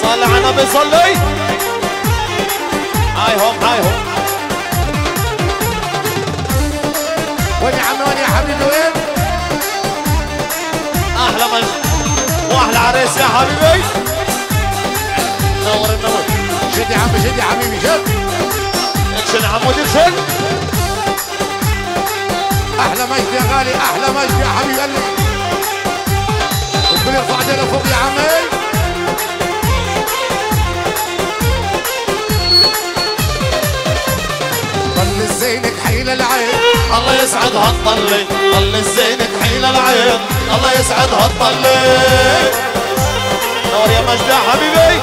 صلي على النبي صلي. هاي هم هاي هم. وين يا عمي وين يا حبيبي وين؟ احلى مجد واحلى عريس يا حبيبي. نور النور. شد يا عمي شد يا حبيبي شد. اكشن عمود اكشن. احلى مجد يا غالي احلى مجد يا حبيب قلبي. والكل يرفع ايدينا فوق يا عمي. ضل زينك حيل العين. الله يسعد هالطلي. ضل زينك حيل العين. الله يسعد هالطلي. نور يا مجد يا حبيبي.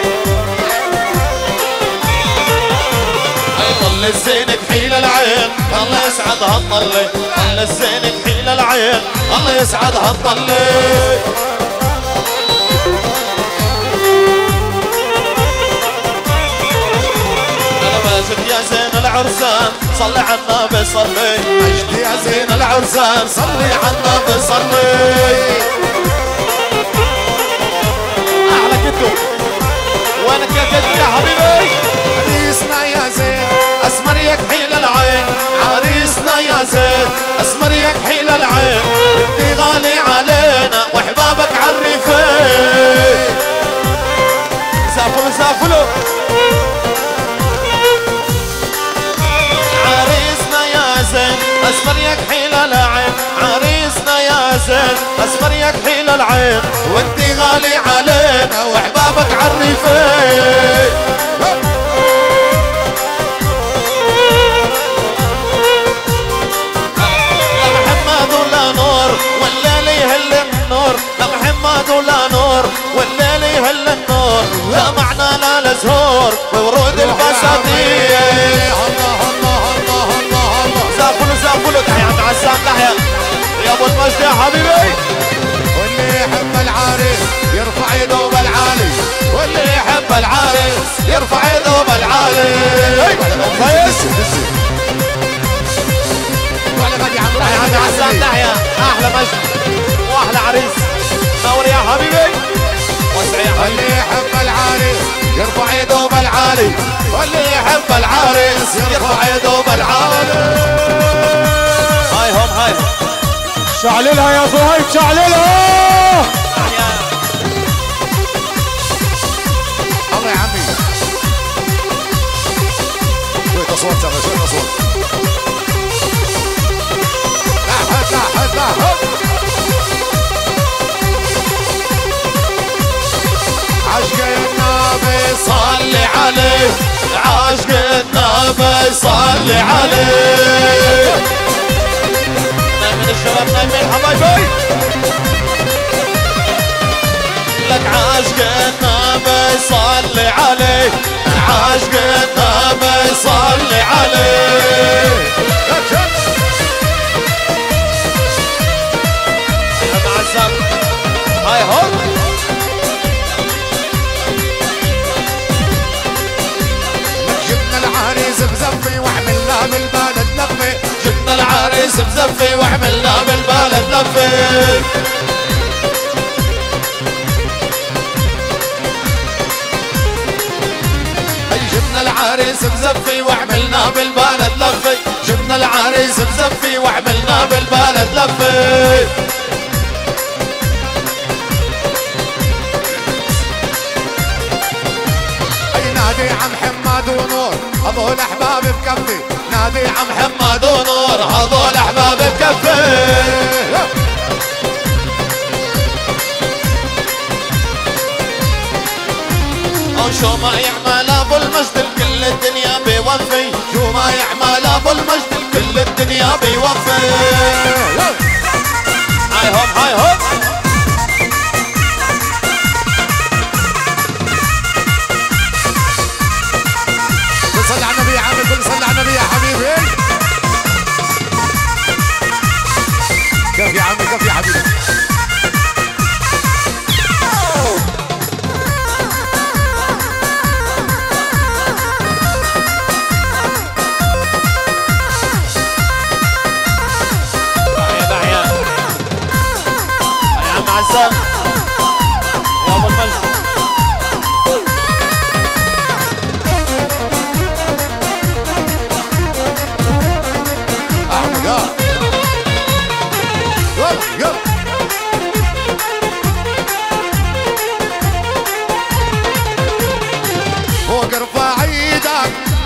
ضل زينك حيل العين. الله يسعد هالطلي. ضل زينك حيل العين. الله يسعد هالطلي. مجد يا زين العرسان صلي على النبي صلي. مجد يا زين العرسان صلي على النبي صلي. احلى كتب. وينك يا كتب يا حبيبي؟ عريسنا يا زين اسمر يكحيل العين. عريسنا يا زين اسمر يكحيل العين. انت غالي علينا واحبابك عالريفين. سافلوا سافلوا. اسمر يكحيل العين. عريسنا يا زين اسمر يكحيل العين. وانتي غالي علينا واحبابك عالريفين. لا محمد ولا نور والليل يهل النور. لا محمد ولا نور والليل يهل النور. لا معنا لا لزهور وورود البساتين. زافلوا تحيا عند عسام تحيا يا ابو المجد يا حبيبي. واللي يحب العريس يرفع يده بالعالي. واللي يحب العريس يرفع يده بالعالي. تحيا عند عسام تحيا احلى مجد واحلى عريس. نور يا حبيبي. وسع يا حبيبي. واللي يحب العريس يرفع يده بالعالي. واللي يحب العريس يرفع يده بالعالي. هاي هم هاي شعللها يا صهيب شعللها. الله يا عمي. شوية اصوات سوا شوية اصوات. لاحظ لاحظ لاحظ. عشق النبي صلي عليه. عاشق النبي صلي عليه. من الشباب نايمين حبايبي. لك عاشق النبي صلي عليه. عاشق النبي صلي عليه. يا معزم هاي هو. جبنا العريس بزفي وعملنا بالبلد لفي. جبنا العريس بزفي وعملنا بالبلد لفي. جبنا العريس بزفي وعملنا بالبلد لفي. جبنا العريس بزفي وعملنا بالبلد لفي. نادي عم حماد ونور هذول احباب بكفي. نادي عم محمد ونور هذول احباب بكفي. شو ما يعمل ابو المجد الكل الدنيا بيوفي. شو ما يعمل ابو المجد الكل الدنيا بيوفي. هاي هم هاي هم. صل على النبي يا عمي. كل صل على النبي يا حبيبي. كيف يا عمي كيف يا حبيبي.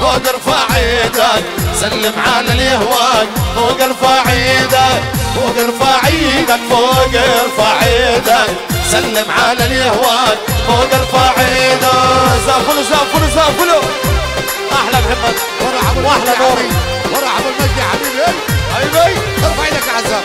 فوق ارفع ايدك سلم على اللي يهواك فوق ارفع ايدك فوق ارفع ايدك فوق ارفع ايدك سلم على اللي يهواك فوق ارفع ايدك زافلوا زافلوا زافلوا احلى محمد واحلى نور ورا ابو المجد يا حبيبي حبيبي ارفع ايدك يا عزام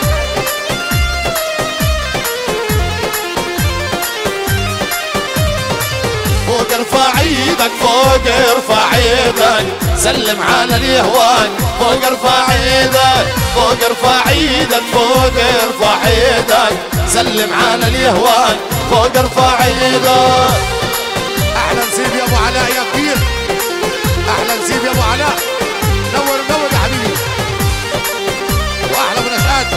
فوق ارفع ايدك فوق ارفع ايدك سلم على اللي يهواك فوق ارفع ايدك فوق ارفع ايدك فوق ارفع ايدك سلم على اللي يهواك فوق ارفع ايدك احلى نسيب يا ابو علاء يا كبير احلى نسيب يا ابو علاء نور نور يا حبيبي واحلى من اشهاد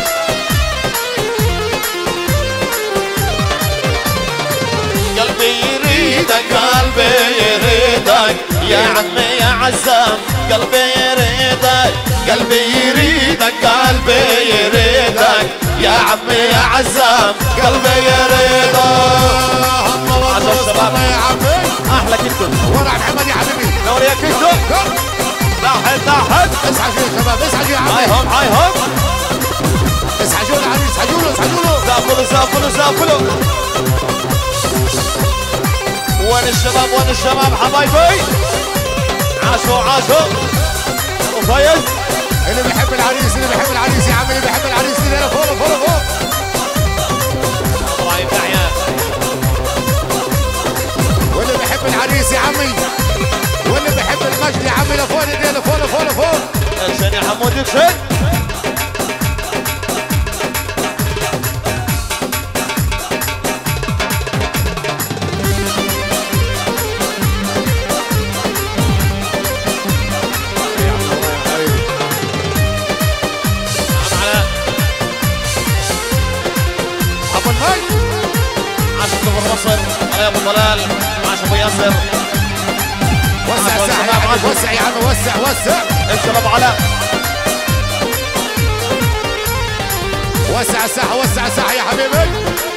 قلبي يريدك قلبي يريدك يا عمي يا عزام قلبي يريدك قلبي يريدك قلبي يريدك يا عمي يا عزام قلبي يريدك عشان الشباب يا عمي احلى كنتم ورا محمد يا حبيبي نور يا كنتم لاحد لاحد اسعجوا يا شباب اسعجوا يا هاي عمي هم هاي هم اسعجوا له عمي اسعجوا له اسعجوا له زافلوا زافلوا زافلوا وين الشباب وين الشباب حبايبي عاشوا عاشوا ابو فايز اللي بيحب العريس اللي بيحب العريس يا عمي اللي بيحب العريس اللي فوق فوق فوق ابراهيم دعيان واللي بيحب العريس يا عمي واللي بيحب المجد يا عمي لفوق ايديه لفوق لفوق لفوق اكشن يا حمود اكشن ابو المجد عاش ابو نصر علي ابو طلال عاش ابو ياسر وسع الساحه يا عمي وسع يا عمي وسع وسع ابشر ابو علاء وسع الساحه وسع الساحه يا حبيبي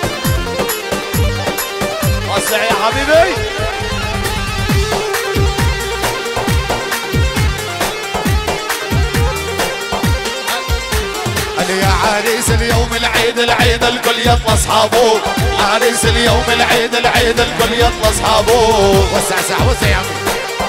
وسع يا حبيبي يا عريس اليوم العيد العيد الكل يطلع اصحابه عريس اليوم العيد العيد الكل يطلع اصحابه وسع الساحه وسع يا عمي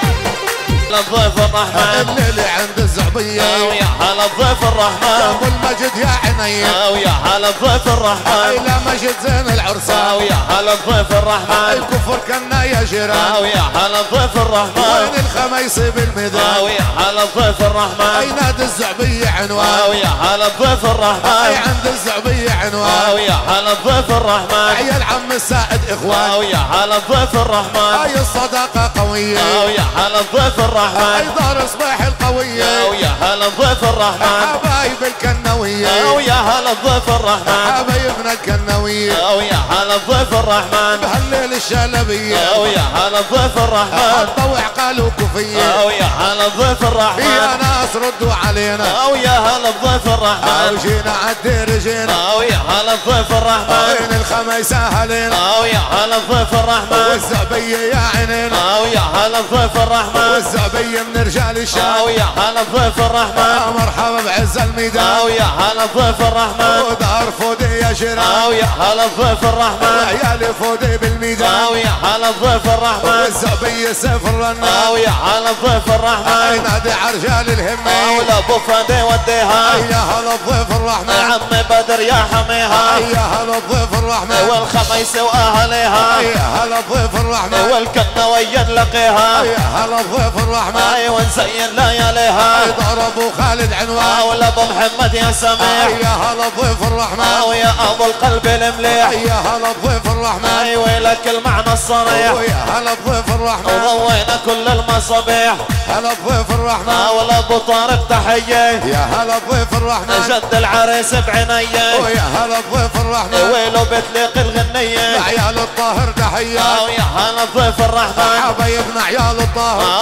الضيف الرحمن الليلة عند الزعبية ويا هلا الضيف يا الرحمن ابو المجد يا عيني ويا هلا الضيف الرحمن الى مجد زين العرسان ويا هلا الضيف الرحمن الكفر كنا يا جيران ويا هلا الضيف الرحمن وين الخميسي بالميدان ويا هلا الضيف الرحمن اي نادي الزعبية عنوان ويا هلا الضيف اي الرحمن عند الزعبية عنوان ويا هلا الضيف الرحمن عيال عم السائد اخوان ويا هلا الضيف الرحمن اي الصداقة قوية ويا هلا الضيف اي الرحمن دار صباح القوية ويا هلا الضيف الرحمن حبايب الكنوية ويا هلا الضيف الرحمن حبايبنا الكنوية ويا هلا الضيف الرحمن بهالليل الشلبية ويا هلا الضيف الرحمن الضوء قالوا كفية ويا هلا الضيف الرحمن يا ناس ردوا علينا ويا هلا الضيف الرحمن وجينا عالدير جينا ويا هلا الضيف الرحمن وين الخميسة هلينا ويا هلا الضيف الرحمن والزعبية يا عينينا ويا هلا الضيف الرحمن والزعبية من رجال الشام ويا هلا الضيف الرحمن مرحبا بعز الميدان ويا هلا الضيف الرحمن ودار فودي يا جيران ويا هلا الضيف الرحمن عيالي فودي بالميدان ويا هلا الضيف الرحمن والزعبية سيف الرنان ويا هلا الضيف الرحمن نادي عرجال الهمة ولا ابو فادي وديها يا هلا الضيف الرحمن عمي بدر يا حميها يا هلا الضيف الرحمن والخميس واهليها يا هلا الضيف الرحمن والكنوية نلقيها يا هلا الضيف الرحمن ونزين لياليها ضربوا خالد عنوان ولا ابو محمد يا سميح يا هلا الضيف الرحمن ويا ابو القلب المليح يا هلا الضيف الرحمن ولك المعنى الصريح ويا هلا الضيف الرحمن وضوينا كل المصابيح هلا الضيف الرحمن ولا ابو طارق تحيه يا هلا الضيف الرحمن جد العريس بعينيه ويا هلا الضيف الرحمن ويلو بتليق الغنيه عيال الطاهر تحيات ويا هلا الضيف الرحمن حبايبنا عيال الطاهر ويا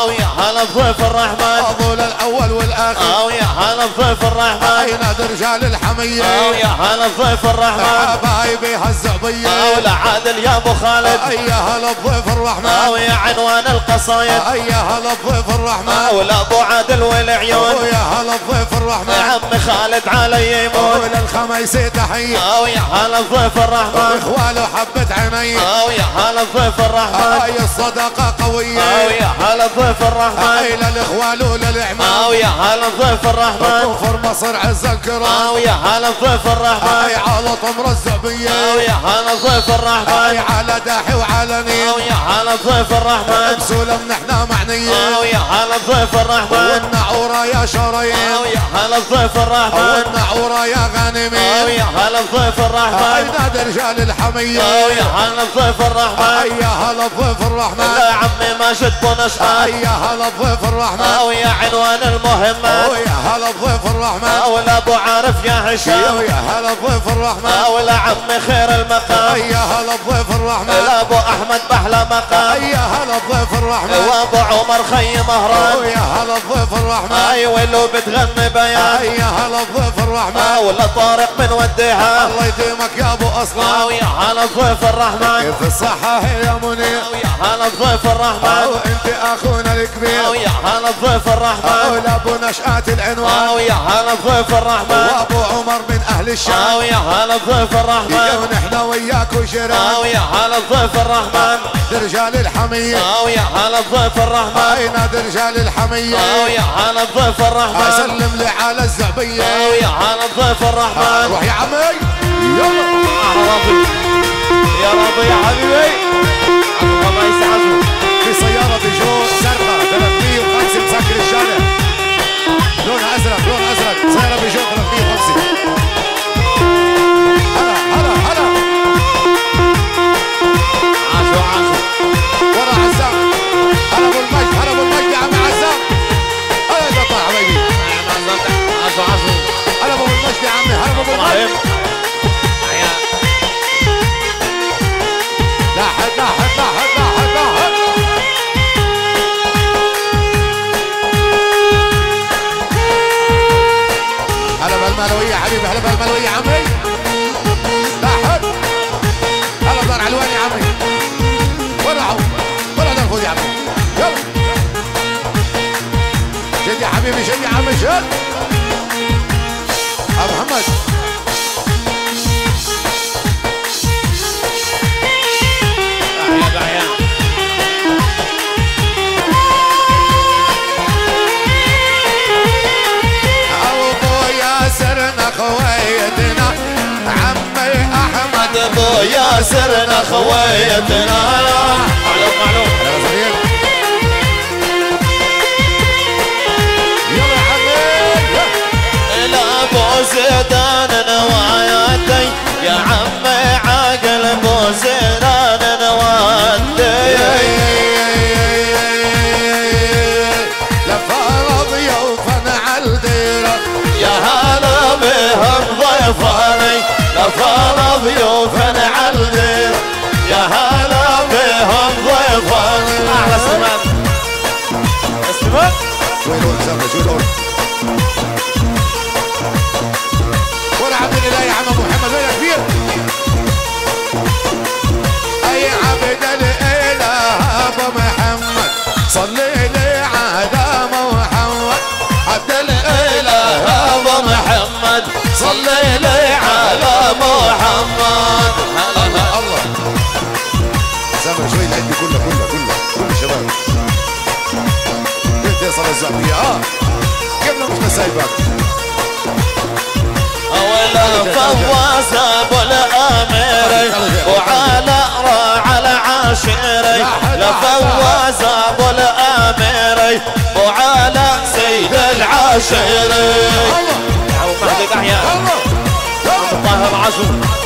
هلا بضيف الرحمن ابو الاول والاخر او يا هلا بضيف الرحمن اي نادي رجال الحميه او يا هلا بضيف الرحمن حبايبي هالزعبيه او لعادل يا ابو خالد اي هلا بضيف الرحمن او يا عنوان القصايد اي هلا بضيف الرحمن او لابو عادل والعيون ويا هلا بضيف الرحمن عمي خالد علي يمون وللخميسي تحيه او يا هلا بضيف الرحمن واخواله حبة عيني او يا هلا بضيف الرحمن اي الصداقة قوية او يا هلا بضيف الرحمن اي للاخوال وللعمام او يا هلا بضيف الرحمن كفر مصر عز الكرام او يا هلا بضيف الرحمن اي على طمر الزعبية او يا هلا بضيف الرحمن اي على داحي وعلني او يا هلا بضيف الرحمن بسولم نحنا معنية او يا هلا بضيف الرحمن والنعورة يا شرايين او يا هلا بضيف الرحمن والنعورة يا او غانمين يا هلا بضيف اي الرحمن نادي رجال الحمية او يا هلا بضيف الرحمن اي هلا بضيف الرحمن لا عمي ماجد بونشحات اي هلا بضيف الرحمن او يا عنوان المهمات ويا هلا بضيف الرحمن او لا ابو عارف يا هشام ويا هلا بضيف الرحمن او لا عمي خير المقام يا هلا بضيف الرحمن لا ابو احمد بحلى مقام يا هلا بضيف الرحمن وابو عمر خي مهران ويا هلا بضيف الرحمن اي ولو بتغني بيان يا هلا بضيف الرحمن او لا طارق من وديها الله يديمك يا ابو اصلا او يا هلا ضيف الرحمن كيف الصحة يا منير او يا هلا ضيف الرحمن وانت اخونا او الكبير يا هلا ضيف الرحمن لابو نشأة العنوان او يا هلا ضيف الرحمن وابو عمر من اهل الشام او يا هلا ضيف الرحمن ونحن وياك وشران او يا هلا ضيف الرحمن رجال الحمية او يا هلا ضيف الرحمن اي نادي رجال الحمية او يا هلا ضيف الرحمن اسلم لي على الزعبية او يا هلا ضيف الرحمن روح يا عمي يلا يا راضي يا راضي يا حبيبي الله يسعدك في سيارة بيجو زرقاء 305 مسكر الشارع لونها ازرق لون ازرق سيارة بيجو 305 هلا هلا هلا عاشوا ورا عزام هلا ابو المجد هلا ابو المجد يا عم عزام هلا يا قطع حبيبي عاشوا هلا ابو المجد يا عمي هلا ابو المجد لاحد لاحد لاحد لاحد لاحد هلا بالمالوية يا حبيبي هلا بالمالوية يا عمي لاحد هلا بدار علوان يا عمي ولا عو ولا نرفض يا عمي يلا شد يا حبيبي شد يا عمي شد ابو محمد خويتنا عمي احمد ابو ياسرنا خويتنا معلوم معلوم يلا يا عمي الى ابو زيدان نواياتي يا عمي عاقل ابو زيدان نواتي لفرض يوفن عالديره يا هلا بهم ضيفاني لفرض يوفن عالدير يا هلا بهم ضيفاني احلى استماع استماع شوي لون سامة شوي لون ولا عبد الاله يا عم ابو محمد وين كبير اي عبد الاله ابو محمد صلي لي على محمد عبد الاله ابو محمد صلي لي على محمد الله سامر شوي العد كله كل الشباب انت صار الزعبية قبل مش نسايبك اولا فواز ابو الاميري وعلى على عاشري لفواز ابو الاميري وعلى سيد العاشري ابو مهدي دحية طاهر عزو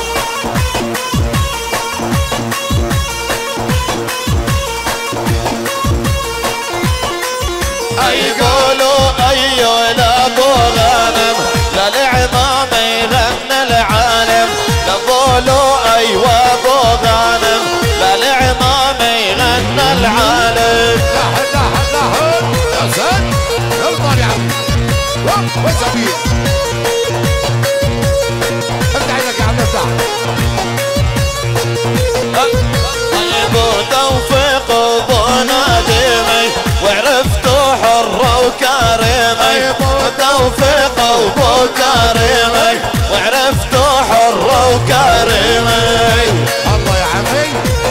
يقولوا ايو لابو غانم للعظام يغنى العالم يقولوا ايوه ابو غانم للعظام يغنى العالم لاحد وزبيب افتح عينك يا عم افتح. ابو توفيق ابو نادمي وعرفته حر وكريمي، توفيق ابو كريمي وعرفته حر وكريمي. الله يا عمي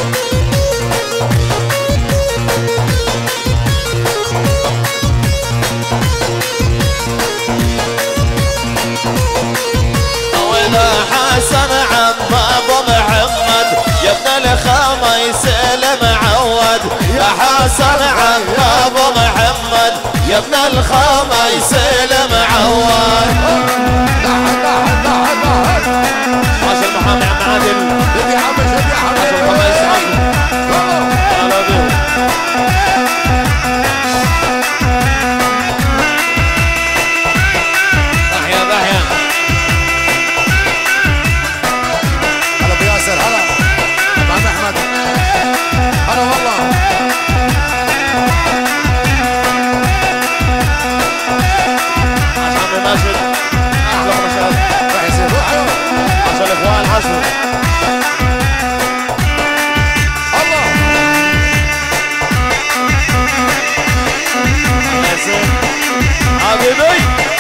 ولا حسن عم ابو محمد يا ابن الخميس المعود، يا حسن عم ابو محمد يا ابن الخميس المعود. عاش المحامي عم عادل شد يا عم شد يا عم الخميس هلا بيه. تحيا تحيا هلا بياسر هلا مع احمد هلا والله. عاش عمي ماجد احلى مشاهد. راح يصير روح يوم عاش الاخوان عاشوا. الله ياسين حبيبي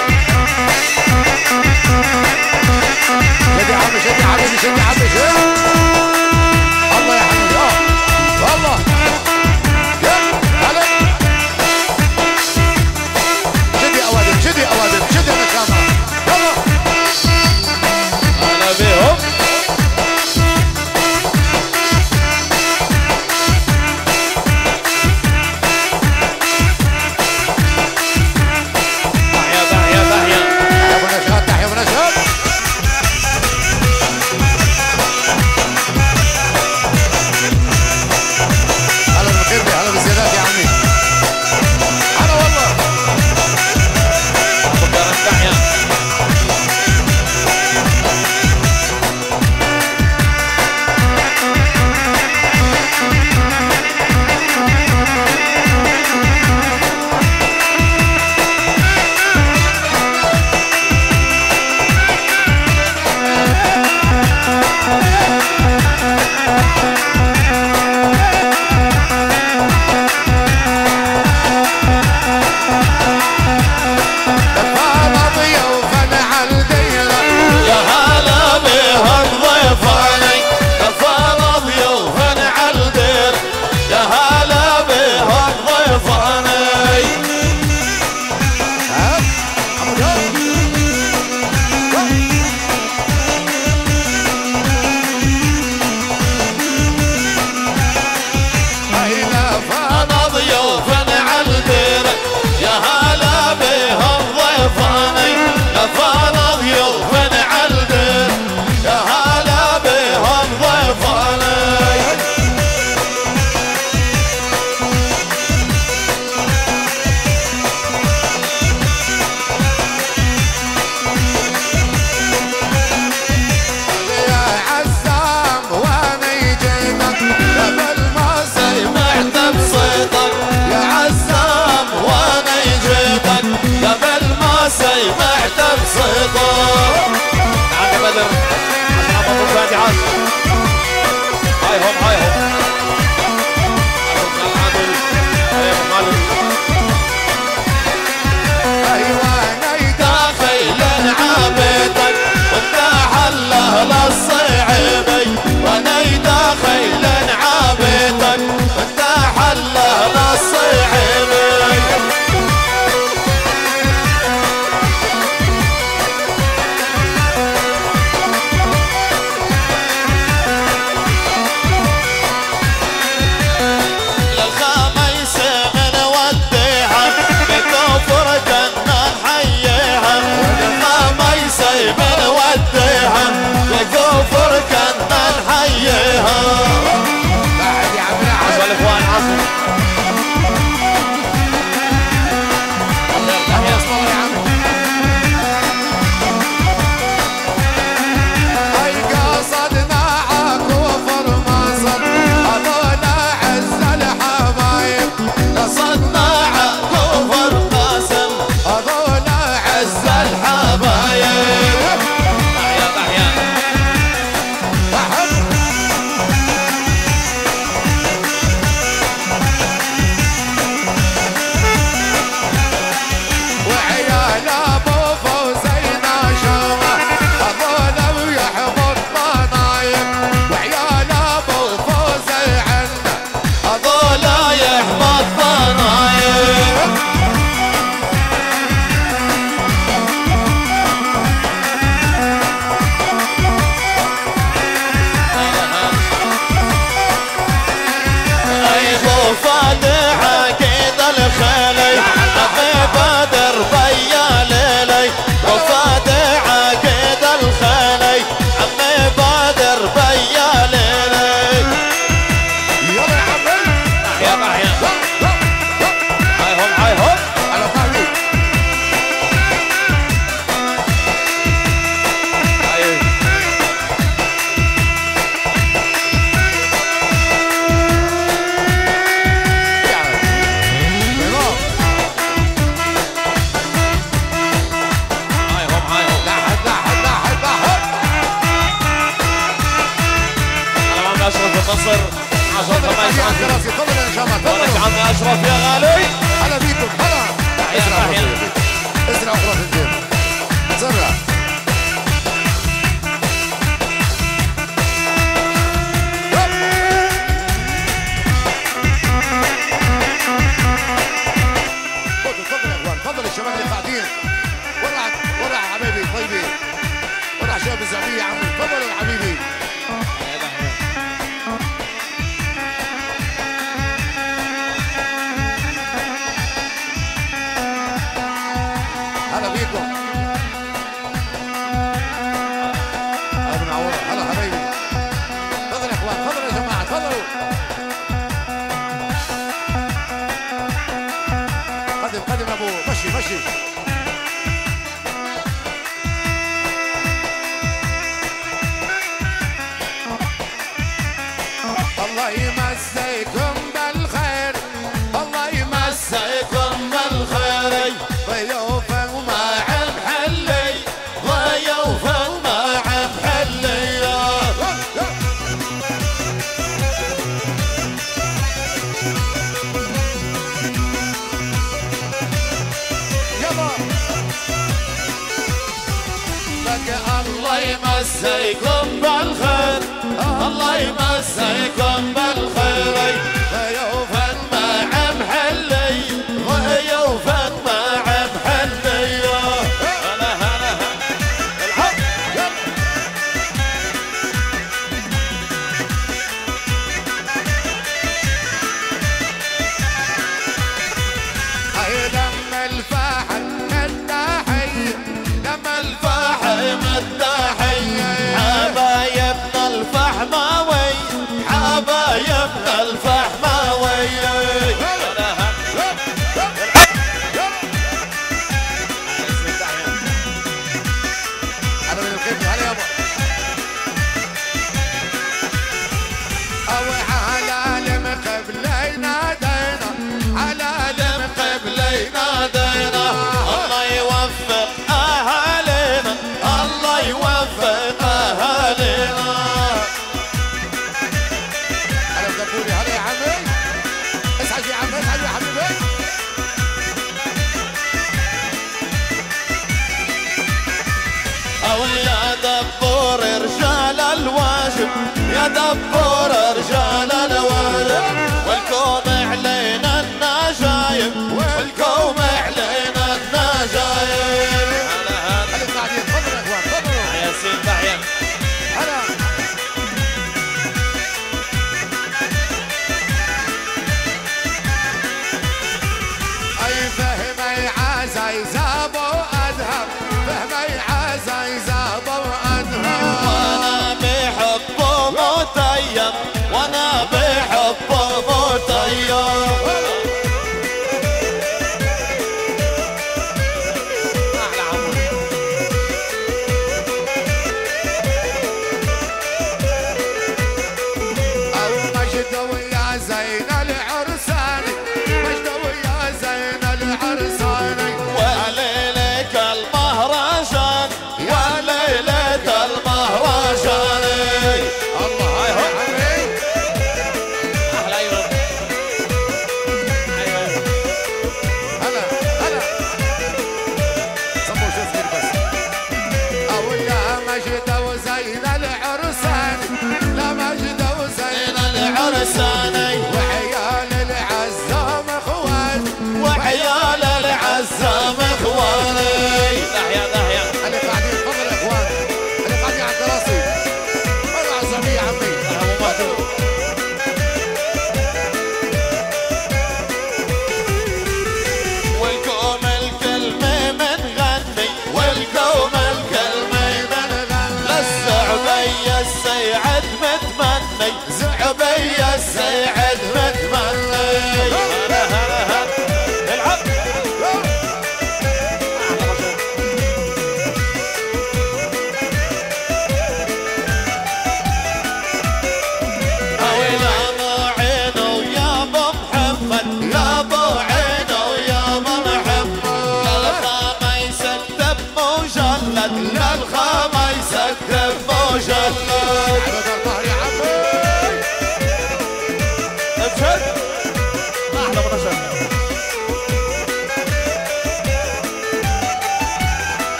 شد يا عمي شد يا عمي شد يا عمي شد. الله يا حبيبي والله يلا هلا شد يا اوادم شد يا اوادم شد يا مكانها يلا. هلا بيهم. تحيا تحيا تحيا يا ابو نشاط تحيا ابو نشاط. هلا بالخير هلا بالزيادات يا عمي هلا والله. فكرت تحيا. دفانا ضيوفا على الديرة يا هلا بهم ضيفاني، كفانا ضيوفا على الدير، يا هلا بهم ضيفاني. ها ابو جاب هيلا فانا أنا ضيوفا على الدير، يا هلا بهم ضيفاني، كفانا ضيوفا على الدير، يا هلا بهم ضيفاني. يا عزام وانا جيتك قبل ما سمعت بصيتك يا عزام وانا جيتك قبل ما سمعت بصيتك. عمي بدر عشان ابو فادي عاش. هاي هم هاي هم عادل هاي ابو خالد. ايوه داخل عابتك وانت حله للصعيبي، وانا داخل عابتك وانت حله للصعيبي. للخميس من وديها بكفر كنا نحييها، للخميس من وديها بكفر كنا نحييها. بعد يا عم عشان العز الاخوان عصر. الله يرتاح يا اسمع يا عمي هاي قصدنا عكوفر مصر هذولا عز الحبايب قصدنا عكوفر قاسم هذولا عز هاي هم على فهمي. النصر 10 5 تفضل يا شباب ولك عم اشرف يا غالي. هلا بيكم هلا. اسرع اخرى في الجيب سرع. تفضل يا اخوان تفضل الشباب اللي قاعدين. ورع حبيبي طيبي ورع شباب الزعبيه يا عمي تفضل يا حبيبي. هلا بيكم. هلا منور. هلا حبايبي. تفضل يا اخوان تفضلوا يا جماعه تفضلوا. قدم يا ابو مشي. الله يمسيكم بالخير. الله يمسيكم بالخير. ضيوفا ومع محلي. ضيوفا ومع محلي. يلا بقى الله يمسيكم بالخير. الله يمسيكم بالخير. ضيوفا مع محلي. ضيوفا مع محلي. هلا الحق. هاي لما الفاحل مداحي. لما الفاحل مداحي. حبايبنا الفحماوي. حبايبنا الفحماوي. هلا من الخير. هلا يابا. أو على قبلي نادينا. على قبلي نادينا. الله يوفق اهالينا. الله يوفق اهالينا. هلا بدبوري. هلا يا عمي. اسعد يا عمي اسعد يا حبيبي. او يا دبور رجال الواجب. يا دبور رجال الواجب. والكوم علينا النجايب. والكوم علينا النجايب. هلا قاعدين تفضلوا يا اخوان تفضلوا. يا سيد تحية. هلا اي فهمي عزايز ابو ادهم. فهمي عزايز ابو ادهم. وانا بحبه متيم.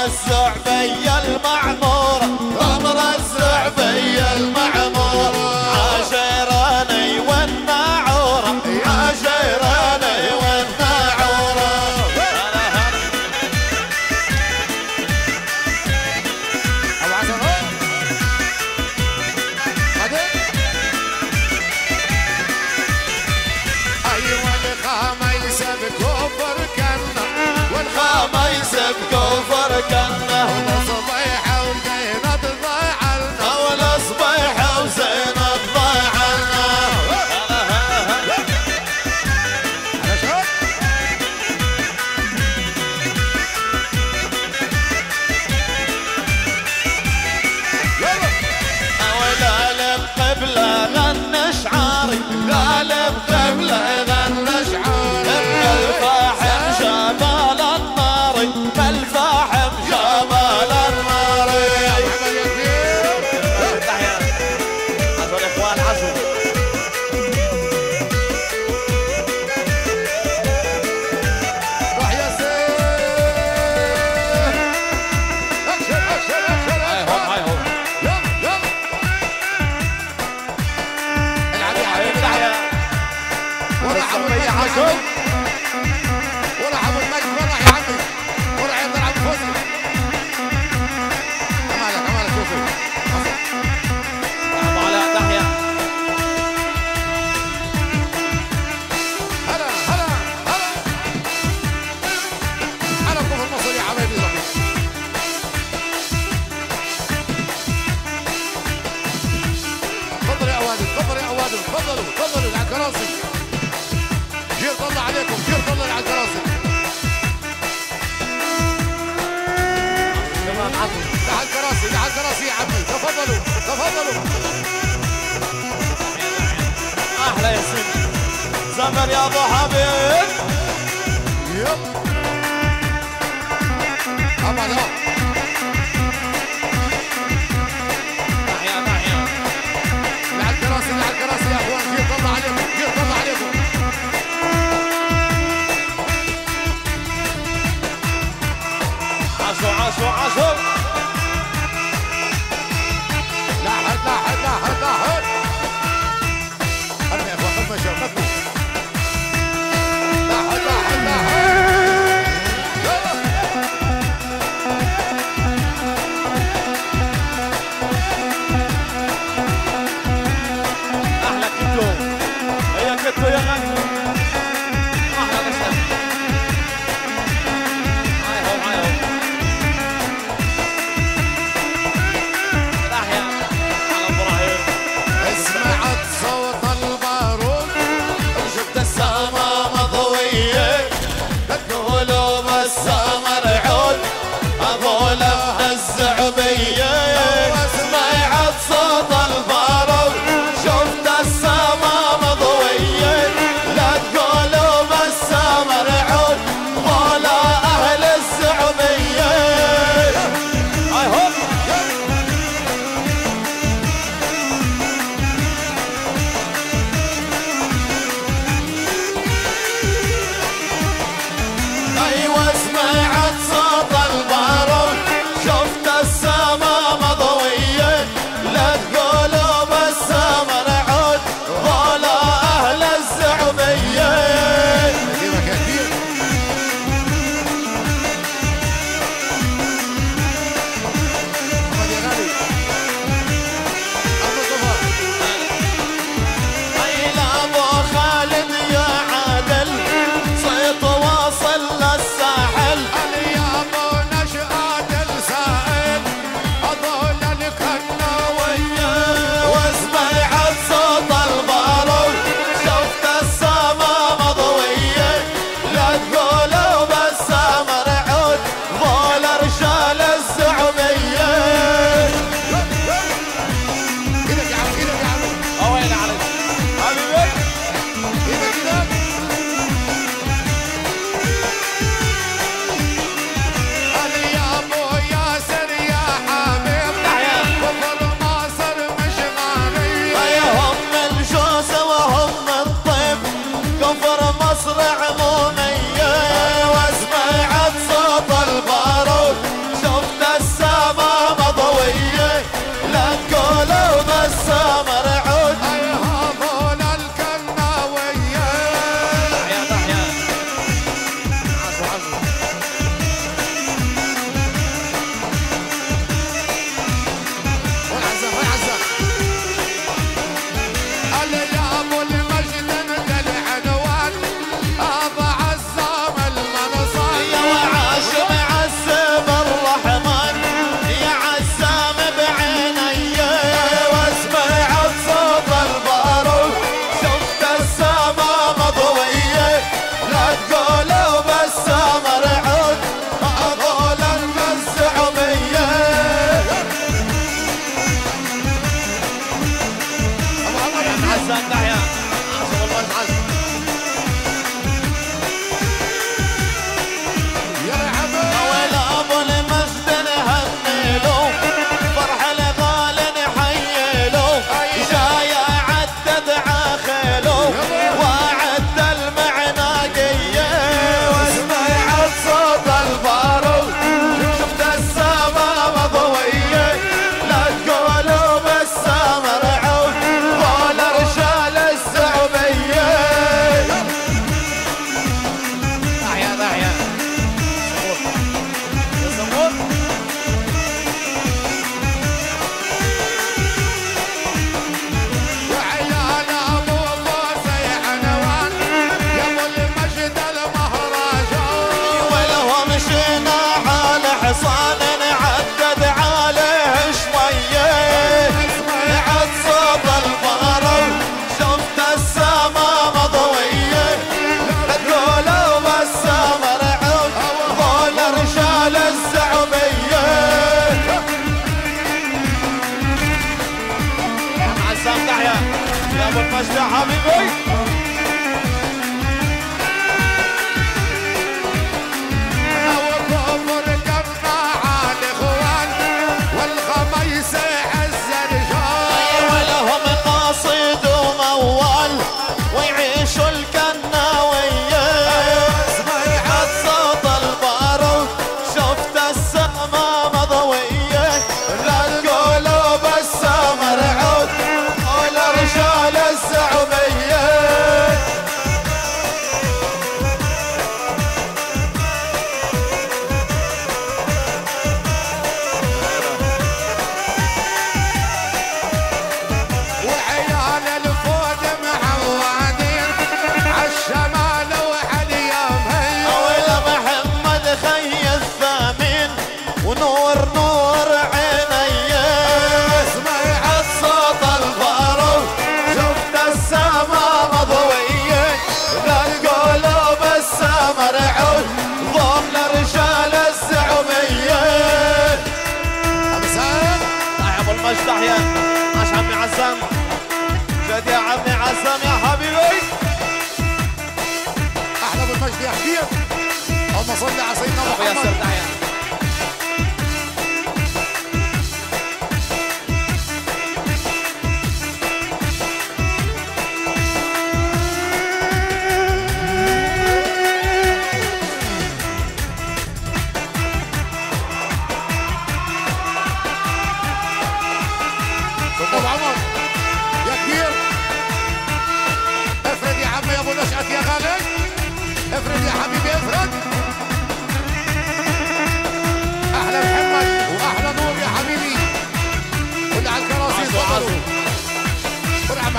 الزعبية المعمورة عمر الزعبية المعمورة عاشراني والناعورة عاشراني والناعورة ابو حسن ايوه الخميس بكفر كنا والخميس بكفر كنا والصبيحه وزينب ضيعلنا والصبيحة وزينب ضيعلنا على شوف يلا والغالب قبلة غنى شعاري غالب قبلة غنى شعاري الفاحم جبال النار الفاحم جبال النار محمد ياسين تحية عزو الاخوان عزو روح ياسين اكشن اكشن اكشن هاي هو يلا يلا العب يا حبيبي تحية ورا عمرو مجد عاشور. ورا عمرو مجد ورا يا عمي ورا عبد العبد فوزي امالك امالك شوفوا ابو علاء تحية هلا هلا هلا هلا الكفر المصري يا حبايبي تفضلوا يا اوادم تفضلوا يا اوادم تفضلوا تفضلوا على الكراسي جير طلع عليكم جير طلع على الكراسي تمام عزو على الكراسي على الكراسي يا عمي تفضلوا تفضلوا احلى ياسين زمر يا ابو حبيب يب طبعا تحية تحية على الكراسي على الكراسي يا اخوان جير طلع عليكم جير طلع عليكم عزو عزو عزو لاحد لاحد لاحد لاحد خدنا يا اخوان خدنا شوف خدنا لاحد لاحد لاحد يلا احلى كتو هي كتو يا غني احلى نسلم هاي هو هاي هو تحية على ابراهيم سمعت صوت البارود شفت السما مضوية قلوب السمر عود اقول الزعبية سمعت صوت البارود شفت السما مضوية لا قلوب السمر عود ولا اهل الزعبية هاي هوب ايوه سمعت صوت البارود شفت السما مضوية لا تقولوا بالسمر عود ولا اهل الزعبية قديمك يا كبير محمد يا غالي ابو صفر اي لا ابو خالد يا عادل صيت واصل للساحل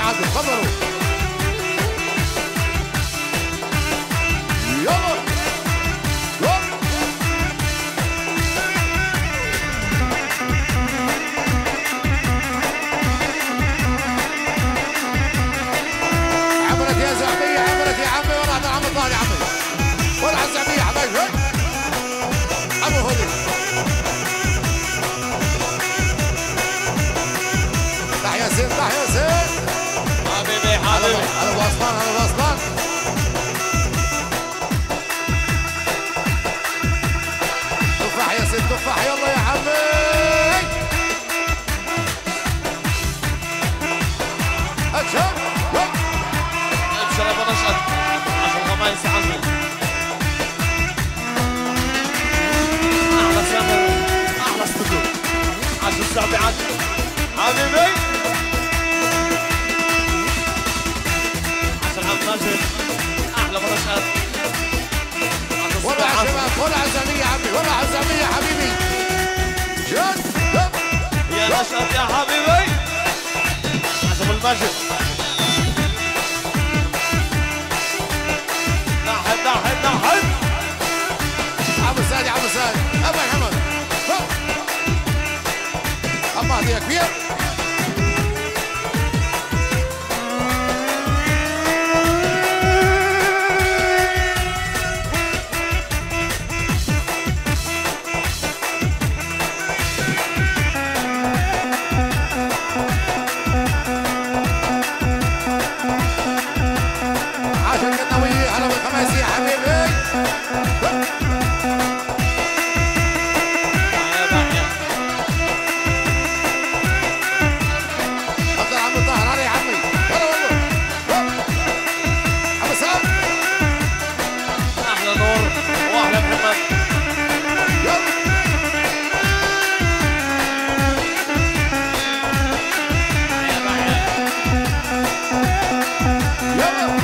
عادل تفضلوا. يلا عملت يا زعبية، عملت يا عمي، ولا هذا عم طاري عمي، ولا على الزعبية حبايبي عمو هدي. تحيا زين، تحيا زين حبيبي حبيبي. على بوصلان، على بوصلان. تفاح يا سيد تفاح، يلا يا عمي. ابشر ابشر يا ابو نشأت. 10 غمايس عزمي. احلى سامر، احلى استوديو. 10 الشعبي عزمي. حبيبي. 10 عبد ماجد. احلى ابو نشأت. ولا على الشباب، ولا على الزعبية عمي، ولا على الزعبية حبيبي. جد يا نشأت يا حبيبي. 10 الماجد. ناحد ناحد ناحد. عمو سادي، عمو سادي، ابو محمد. الله يا كبير. عاشر القناوي، هلا بالخماسي يا حبيبي. افضل عم طاهر، علي يا عمي، هلا والله. عم سام، احلى نور واحلى محمد. يلا يلا.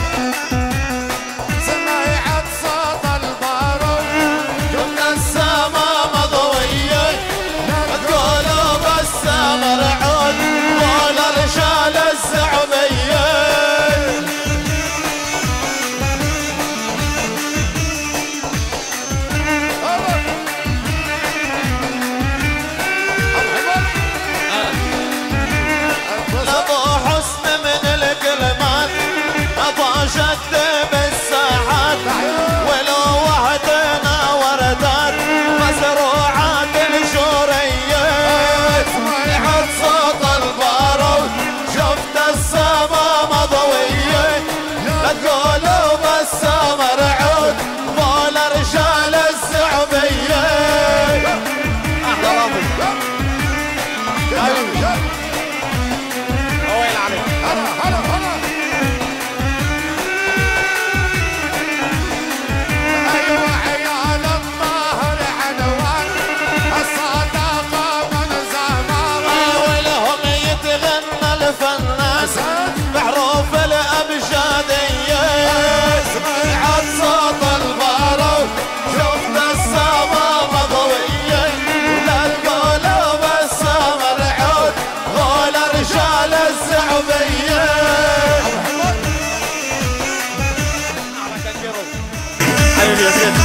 سمعت صوت البارود، شفنا السما مضوية، القلوب السما رعود، ولا رجال الزعبية. ابو حسن من الكلمات، ابو جد بالساحات، ولو وحدنا وردات مزروعات الجوريات. سمعت صوت البارود، شفت السما مضوية، القلوب السما رعود، ولا رجال الزعبية. احلى رابط. وين عليك؟ هلا هلا هلا. ايوه عيال الظاهر عنوان الصداقه من زمان. ولهم يتغنى الفنان بحروف الابجديه. سمعت صوت البارود، شفت السما مضويه، للقلوب السما رعود، غول رجال الزعبيه. حبيبي يا سيدي.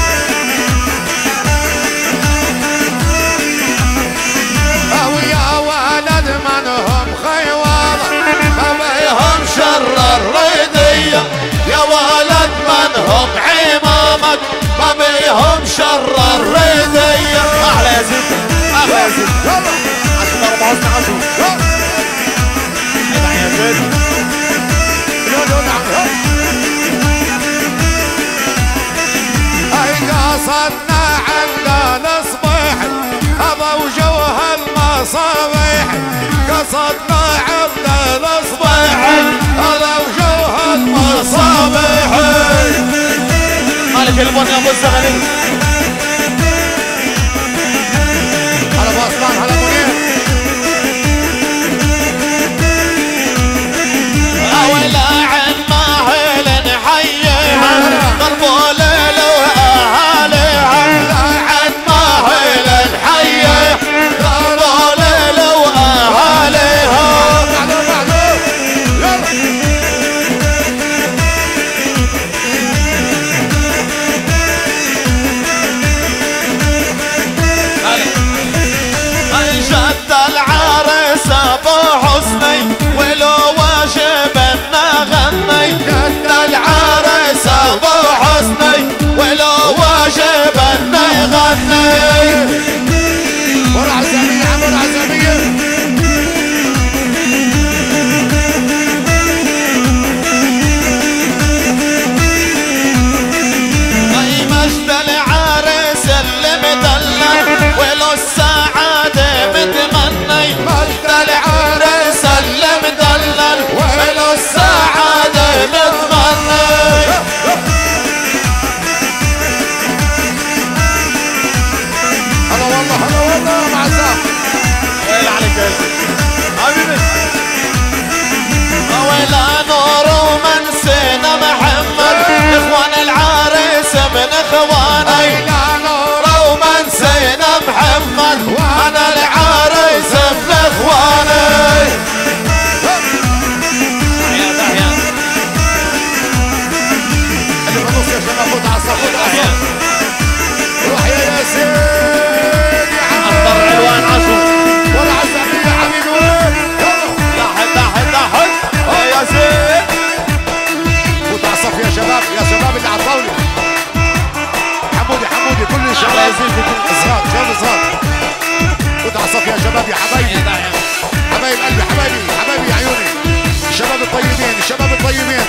ويا ولد منهم خيوط، ما بيهم شر الريدية، يا ولد منهم عمامك، ما بيهم شر الريدية. أحلى يا زيد، أحلى يا زيد. يلا 10 4 حسن عزو. ادعي يا زيد. اي قصدنا عندنا صبيح، هذا وجوه المصابيح. قصدنا عندنا صبيح، هذا وجوه المصابيح. مالك البن يا ابو الزغني. هلا بوصلان، هلا منير. ولا عن ماهل نحييها، ضربوا ليل واهاليها. عن ماهل نحييها، ضربوا ليل واهاليها. يلا والله هلا والله مع السلامة. ويل عليك يا حبيبي. ويلا نور وما نسينا محمد، اخوان العريس ابن اخواني. ويلا نور وما نسينا محمد، وانا العريس ابن اخواني. اللي بالنص يا شباب فوت على الصف فوت على الصف. روح يا ياسين يا عم. اخضر علوان عشو ولا عزمي يا حبيبي وين؟ يلا لاحد لاحد لاحد يا ياسين. فوت على الصف يا شباب يا شباب اللي على الطاولة. حمودي حمودي كل الشباب صغار شباب صغار. فوت على الصف يا شباب يا حبايبي حبايب قلبي حبايبي حبايبي يا عيوني. الشباب الطيبين الشباب الطيبين.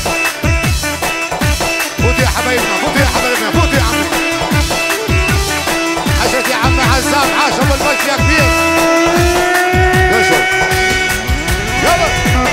فوت يا حبايبنا فوت يا حبايبنا فوت يا عمي. عاشت يا عمي عزام عاش ابو البش يا كبير. يلا يلا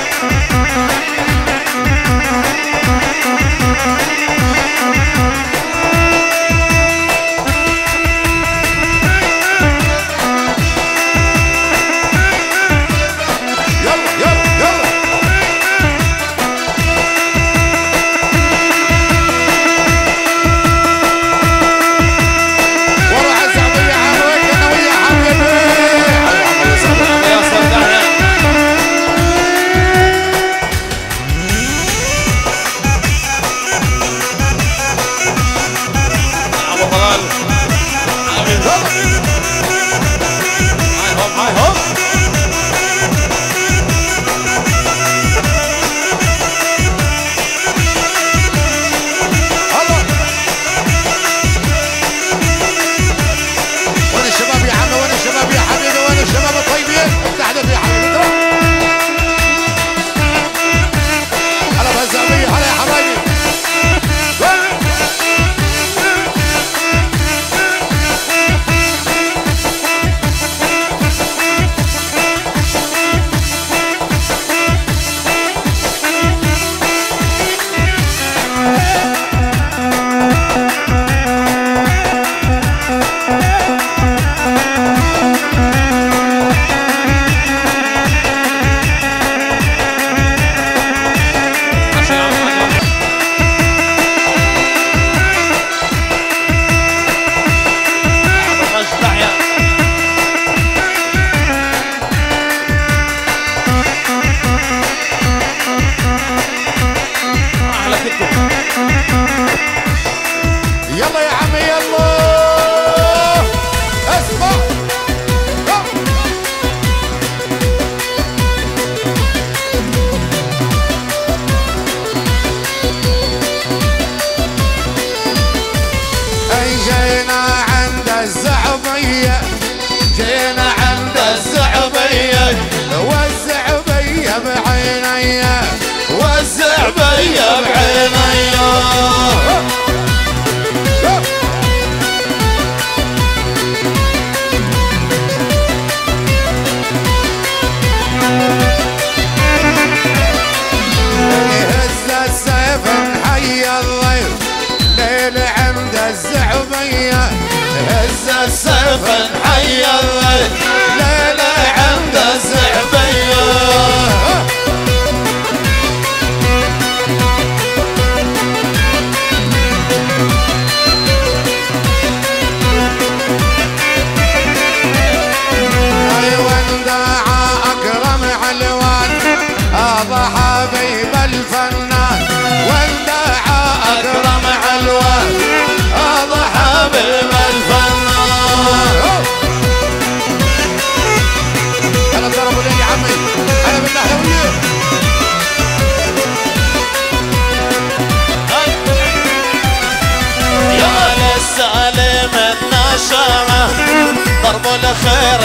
ضرب الخير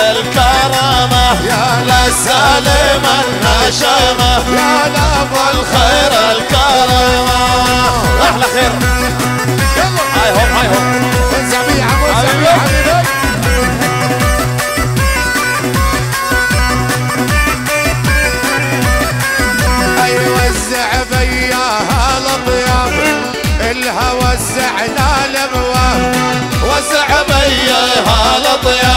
الكرامة يا للسالم النشامة يا لأبو الخير الكرامة أحلى خير يلا هاي هوم هاي هوم وزع بيه عم وزع بيه حبيبي أي وزع بياها الأطياب الها وزعنا الأبواب وزع بياها الأطياب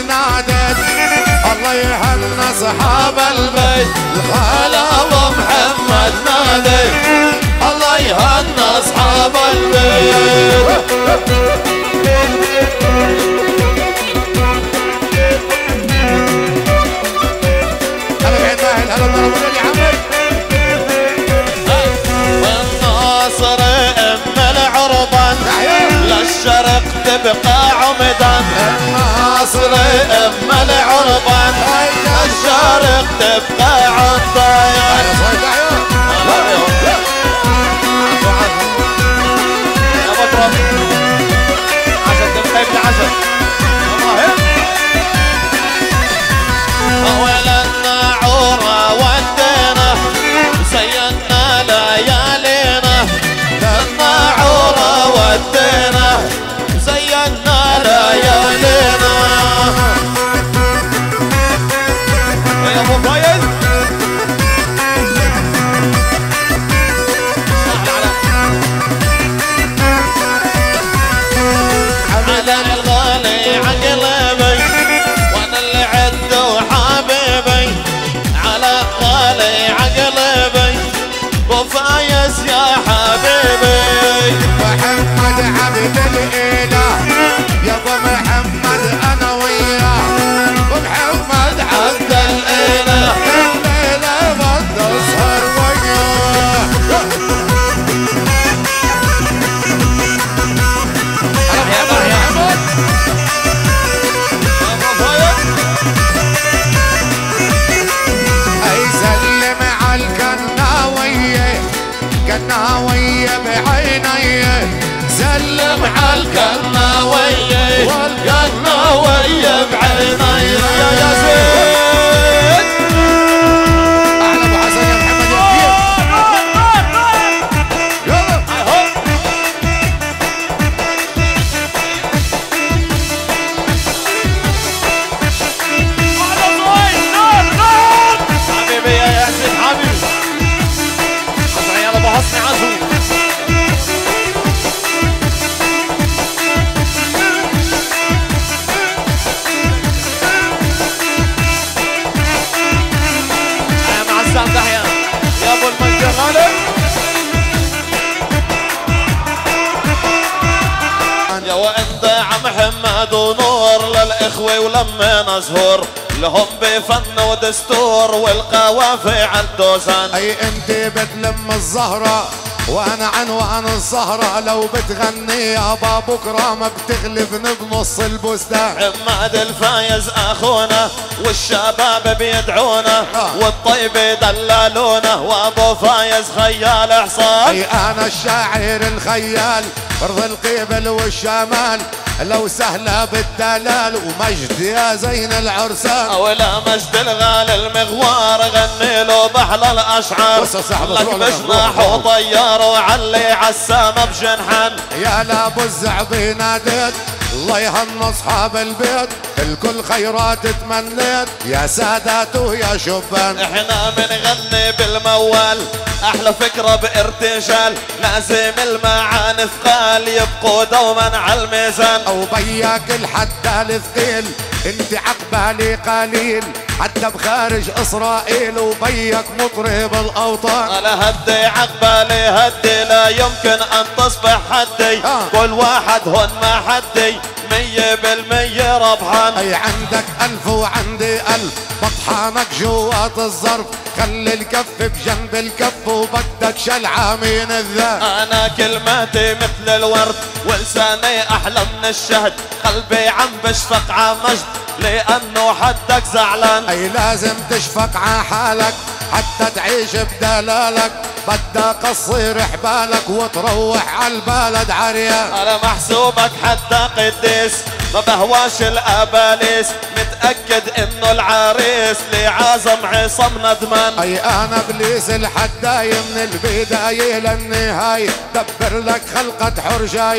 نادت الله يهنى اصحاب البيت هلا ابو محمد نادي الله يهنى اصحاب البيت. هلا بعيد ماهل هلا ضربوا لي عمي والناصر ام العربان للشرق تبقى عمدان. الناصر ام العربان للشرق تبقى عمدان. يا مطرب عشان تبقى ابن عشان ولا الناعورة ودينا زينا ليالينا. الناعورة ودينا زينا ليالينا. يا ابو فايز على الغالي عقلبي وانا اللي عدو حبيبي. على غالي عقلبي وفايز يا حبيبي. محمد عبد الاله يا ابو محمد انا وياه. ومحمد عبد الاله الليله ما تسهر وياه. يا محمد اي سلم على الكناويه كناويه بعينيه. سلم على القناوية والقناوية بعيني يا ياسين. احلى ابو حسن يا محمد يا كبير. يلا حبيبي يا ياسين حبيبي حسن يا ابو حسن عزو. مع السلامة تحيا يا ابو المجد غالب. يا وانت عم محمد ونور للاخوة ولما زهور لهم بفن ودستور والقوافي عالدوسان. اي انت بتلم الزهرة وانا عنوان الزهرة. لو بتغني يابا بكرة ما بتغلبني بنص البستان. حماد الفايز اخونا والشباب بيدعونا والطيب دلالونا وابو فايز خيال حصان. اي انا الشاعر الخيال ارض القبل والشمال. لو سهلة بالدلال ومجد يا زين العرسان. ولا مجد الغالي المغوار غني له بحلى الاشعار. لك بجناح وطيار وعلي عالسما بجنحان. يا لابو الزعبي ناديت الله يهنى اصحاب البيت. الكل خيرات تمنيت يا سادات ويا شبان. احنا بنغني بالموال احلى فكرة بارتجال. لازم المعاني ثقال يبقوا دوما على الميزان. او بياك الحدال ثقيل انت عقبالي قليل. حتى بخارج اسرائيل وبيك مطرب الاوطان. انا هدي عقبالي هدي لا يمكن ان تصبح حدي. كل واحد هون ما حدي 100% ربحان. اي عندك 1000 وعندي 1000 بطحانك جوات الظرف. خلي الكف بجنب الكف وبدك شلعة من الذات. انا كلماتي مثل الورد ولساني احلى من الشهد. قلبي عم بشفق ع مجد لانه حدك زعلان. اي لازم تشفق ع حالك حتى تعيش بدلالك. بدك تصير حبالك وتروح عالبلد عريان. انا محسوبك حتى قديس ما بهواش الاباليس. متأكد انه العريس لعازم عصام ندمان. اي انا ابليس الحداي من البداية للنهاية. دبر لك خلقة حرجاية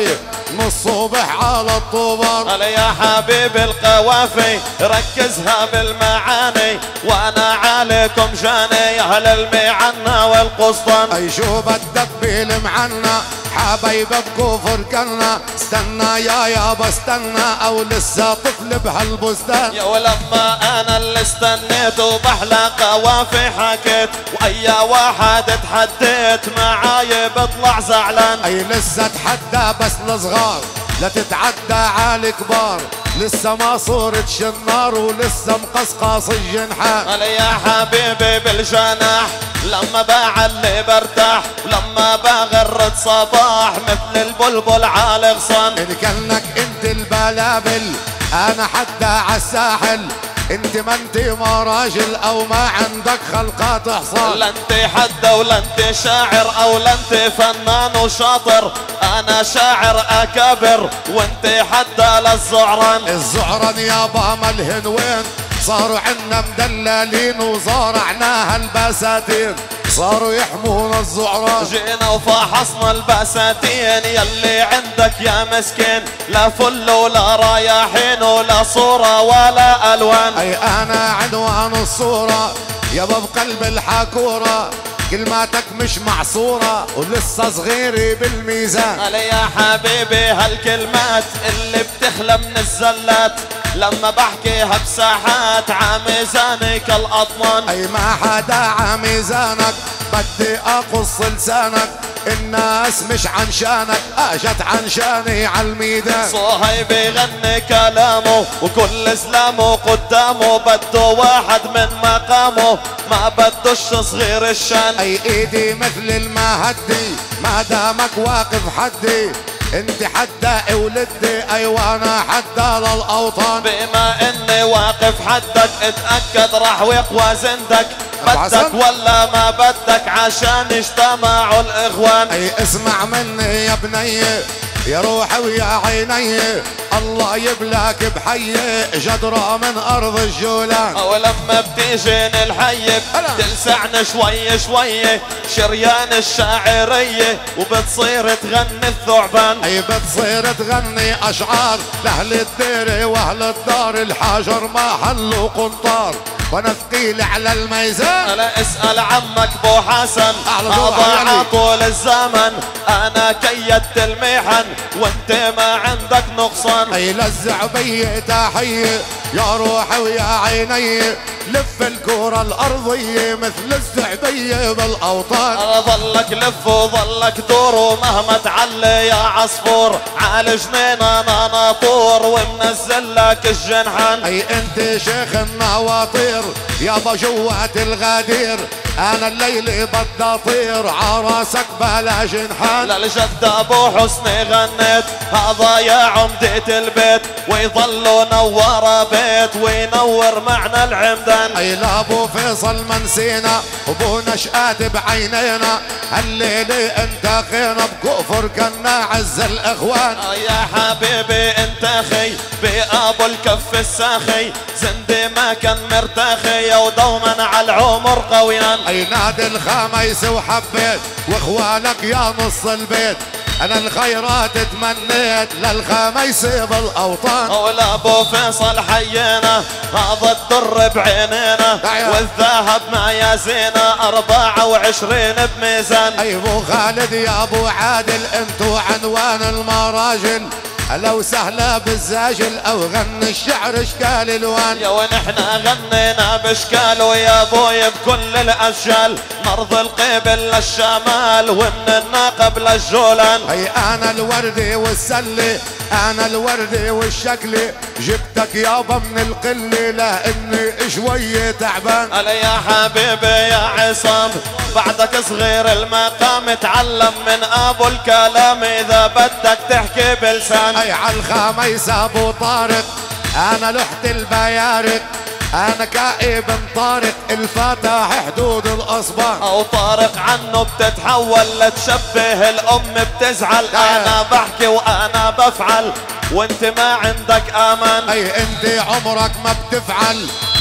من الصبح على الطوبر. هلا يا حبيبي القوافي ركزها بالمعاني وانا عليكم جاني يا اهل المعنى والقسطن. اي شو بدك بالمعنا حبايبك كفر كنا استنى يا يابا استنى او لسه طفل بهالبستان. يا ولما انا اللي استنيت وبحلى قوافي حكيت واي واحد تحديت معاي بطلع زعلان. اي لسه اتحدى بس الصغار لا تتعدى على الكبار لسه ما صورتش النار ولسه مقصقص الجنحان. هلا يا حبيبي بالجناح لما بعلي برتاح ولما بغرد صباح مثل البلبل على غصن. ان كانك انت البلابل انا حتى عالساحل انت ما انت ما راجل او ما عندك خلقات حصان. لا انت حدا ولا انت شاعر او لا انت فنان وشاطر انا شاعر اكابر وانت حدا للزعران. الزعران يابا ملهن وين صاروا عنا مدللين وزارعناها البساتين صاروا يحمونا الزعران. جينا وفحصنا البساتين يلي عندك يا مسكين لا فل ولا رايحين ولا صورة ولا ألوان. اي انا عنوان الصورة يابا بقلب الحكورة كلماتك مش معصورة ولسه صغيري بالميزان. هلا يا حبيبي هالكلمات اللي بتخلى من الزلات لما بحكيها بساحات عميزانك الأطنان. اي ما حدا عميزانك بدي اقص لسانك الناس مش عن شانك اجت عن شاني عالميدان. صهيب يغني كلامه وكل سلامه قدامه بده واحد من مقامه ما بدوش صغير الشان. اي ايدي مثل المهدي ما دامك واقف حدي انت حدا ولدي ايوه انا حدا للاوطان. بما اني واقف حدك اتأكد راح يقوى زندك بدك ولا ما بدك عشان اجتمعوا الاخوان. اي اسمع مني يا بني يا روحي ويا عيني الله يبلاك بحي جدرة من ارض الجولان. ولما بتيجيني الحي بتلسعني شوي شوي شريان الشاعرية وبتصير تغني الثعبان. اي بتصير تغني اشعار لاهل الدير واهل الدار الحجر ما حلوا قنطار وانا ثقيل على الميزان. انا اسأل عمك بو حسن اضاع طول الزمن انا كيدت المحن وانت ما عندك نقصان. اي لزع بي تحية يا روحي ويا عيني لف الكرة الارضية مثل الزعبية بالاوطان. ظلك لف وظلك دور ومهما تعلي يا عصفور على جنين انا ناطور ومنزل لك الجنحان. اي انت شيخ النواطير يابا جوات الغدير انا الليل بدي اطير عراسك بلا جنحان. للجد ابو حسني غنيت هذا يا عمدة البيت ويظل نور بيت وينور معنا العمدان. اي لابو فيصل منسينا وبو نشآت بعينينا هالليلة انت خينا بكفر كنا عز الاخوان. يا حبيبي انت اخي بابو الكف الساخي زندي ما كان مرتاخي ودوما على العمر قويان. اي نادي الخميس وحبيت واخوانك يا نص البيت انا الخيرات تمنيت للخميس بالاوطان. ولا ابو فيصل حيينا هذا الدر بعينينا والذهب مع ياسينا 24 بميزان. اي ابو خالد يا ابو عادل انتو عنوان المراجل لو سهلة بالزاجل او غني الشعر اشكال الوان. يا ونحنا غنينا باشكال ويا ابوي بكل الاشكال نرضي القبل للشمال ومن الناقب للجولان. اي انا الوردي والسلي انا الوردي والشكلي جبتك يابا من القلة لاني شوية تعبان. هلا يا حبيبي يا عصام بعدك صغير المقام تعلم من ابو الكلام اذا بدك تحكي بلسان. اي عالخميس ابو طارق انا لحت البيارق انا كائب طارق الفاتح حدود الاصبع. او طارق عنه بتتحول لتشبه الام بتزعل انا بحكي وانا بفعل وانت ما عندك امان. اي انت عمرك ما بتفعل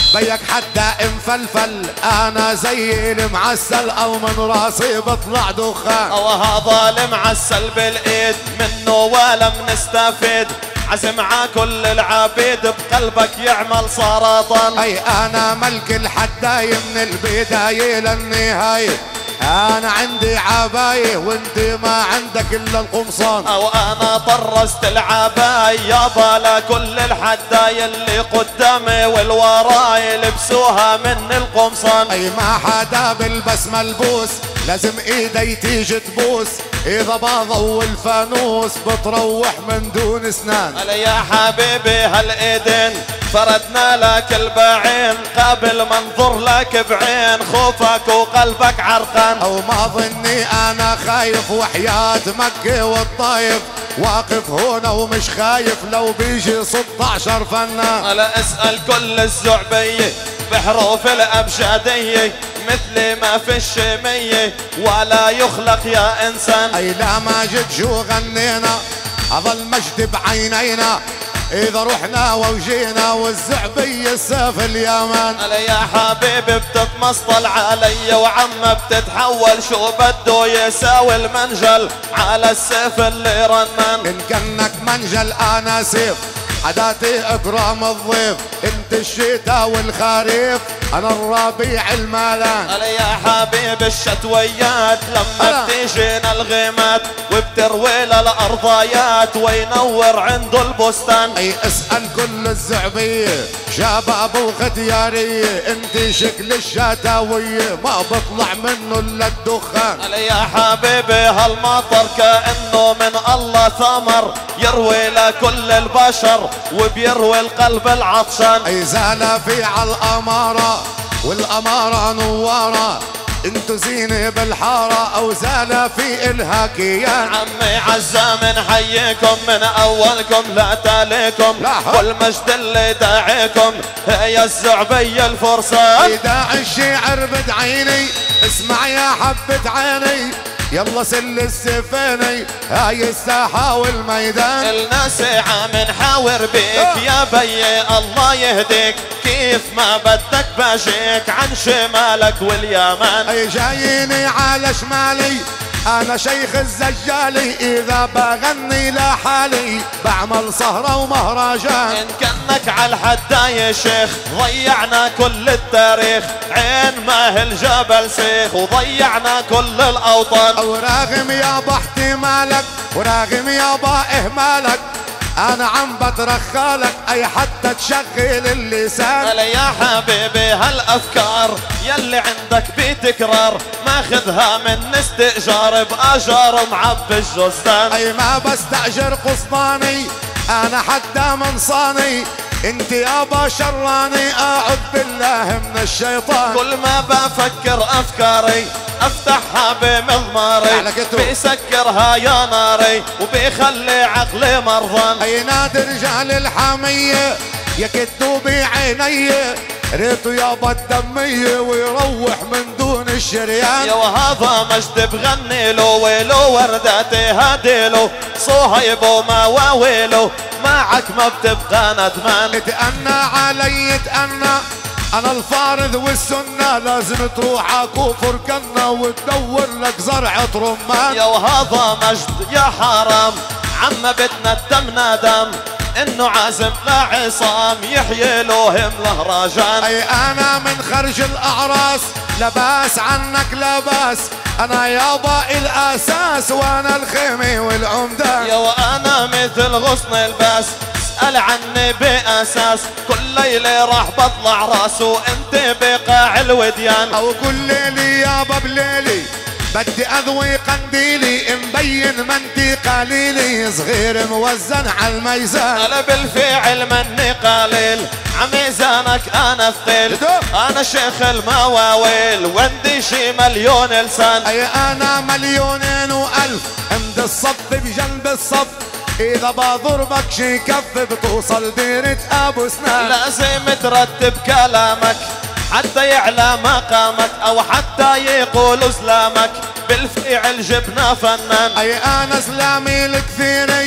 بيك حتى مفلفل انا زي المعسل او من راسي بطلع دخان. او هذا المعسل بالايد منه ولا منستفيد، عزم ع كل العبيد بقلبك يعمل سرطان. اي انا ملك الحداي من البداية للنهاية، انا عندي عباية وانت ما عندك الا القمصان. او انا طرست العباية يابا لكل الحداية اللي قدامي والوراي لبسوها من القمصان. اي ما حدا بلبس ملبوس لازم ايدي تيجي تبوس، اذا بضو الفانوس بتروح من دون اسنان. هلا يا حبيبي هالايدين فردنا لك البعين قبل ما انظر لك بعين خوفك وقلبك عرقان. او ما ظني انا خايف وحياة مكة والطايف واقف هنا ومش خايف لو بيجي 16 فنان. هلا اسأل كل الزعبية بحروف الابجدية مثلي ما في الشمية ولا يخلق يا انسان. اي لا ماجد شو غنينا اظل مجد بعينينا، اذا رحنا وجينا والزعبية السيف اليمن. هلا يا حبيبي بتتمسطل علي وعم بتتحول شو بده يساوي المنجل على السيف اللي رنان. ان كانك منجل انا سيف عاداتي اكرام الضيف، انت الشتاء والخريف انا الربيع المالان. هلا يا حبيب الشتويات لما بتيجينا الغيمات وبتروي للارضايات وينور عنده البستان. اي اسأل كل الزعبية شباب وختيارية، انت شكل الشتاوية ما بطلع منه الا الدخان. هلا يا حبيبي هالمطر كأنه من الله ثمر يروي لكل البشر وبيروي القلب العطشان. اي زال في عالامارة والامارة نوارة، انتو زينة بالحارة او زال في الها كيان. عمي عزام نحييكم من اولكم لا تاليكم والمجد اللي داعيكم هي الزعبية الفرسان. اي داعي الشعر بدعيني اسمع يا حبة عيني، يلا سل السفيني هاي الساحة والميدان. الناس عم نحاور بيك يا بي الله يهديك كيف ما بدك باجيك عن شمالك واليمن. اي جاييني على شمالي انا شيخ الزجالي، اذا بغني لحالي بعمل سهرة ومهرجان. ان كانك على الحداية شيخ ضيعنا كل التاريخ، عين ماهل جبل سيخ وضيعنا كل الاوطان. وراغم يابا احتمالك وراغم يابا اهمالك، انا عم بترخالك اي حتى تشغل اللسان. هلا يا حبيبي هالافكار يلي عندك بتكرار ماخذها من استئجار باجار معبي الجثان. اي ما بستأجر قسطاني انا حتى من صاني، انت يابا شراني اعوذ بالله من الشيطان. كل ما بفكر افكاري افتحها بمضماري بيسكرها يا ناري وبيخلي عقلي مرضان. اي نادي رجال الحامية يكدوا بعيني، ريتو يابا الدمية ويروح من دون الشريان. يا وهذا مجد بغني له ويلو ورداتي هاديلو صهيب ومواويلو معك ما بتبقى ندمان. اتأنى علي اتأنى انا الفارض والسنة، لازم تروح عكو فركنا وتدور لك زرعة رمان. يا وهذا مجد يا حرام عم بتندم ندم انه عازم لعصام يحيي له مهرجان. اي انا من خرج الاعراس لباس عنك لباس، انا يابا الاساس وانا الخيمة والعمدان. يا وانا مثل غصن الباس اسأل عني بأساس كل ليلة راح بطلع راسه انت بقاع الوديان. او كل ليلي يابا بليلي بدي اذوي قنديلي مبين منتي قليلي صغير موزن على الميزان. انا بالفعل مني قليل عميزانك انا ثقيل، انا شيخ المواويل وعندي شي مليون لسان. اي انا مليونين والف عند الصف بجنب الصف، اذا بضربك شي كف بتوصل ديرة ابو سنان. لازم ترتب كلامك حتى يعلى مقامك او حتى يقول سلامك بالفعل جبنا فنان. اي انا سلامي الكثيري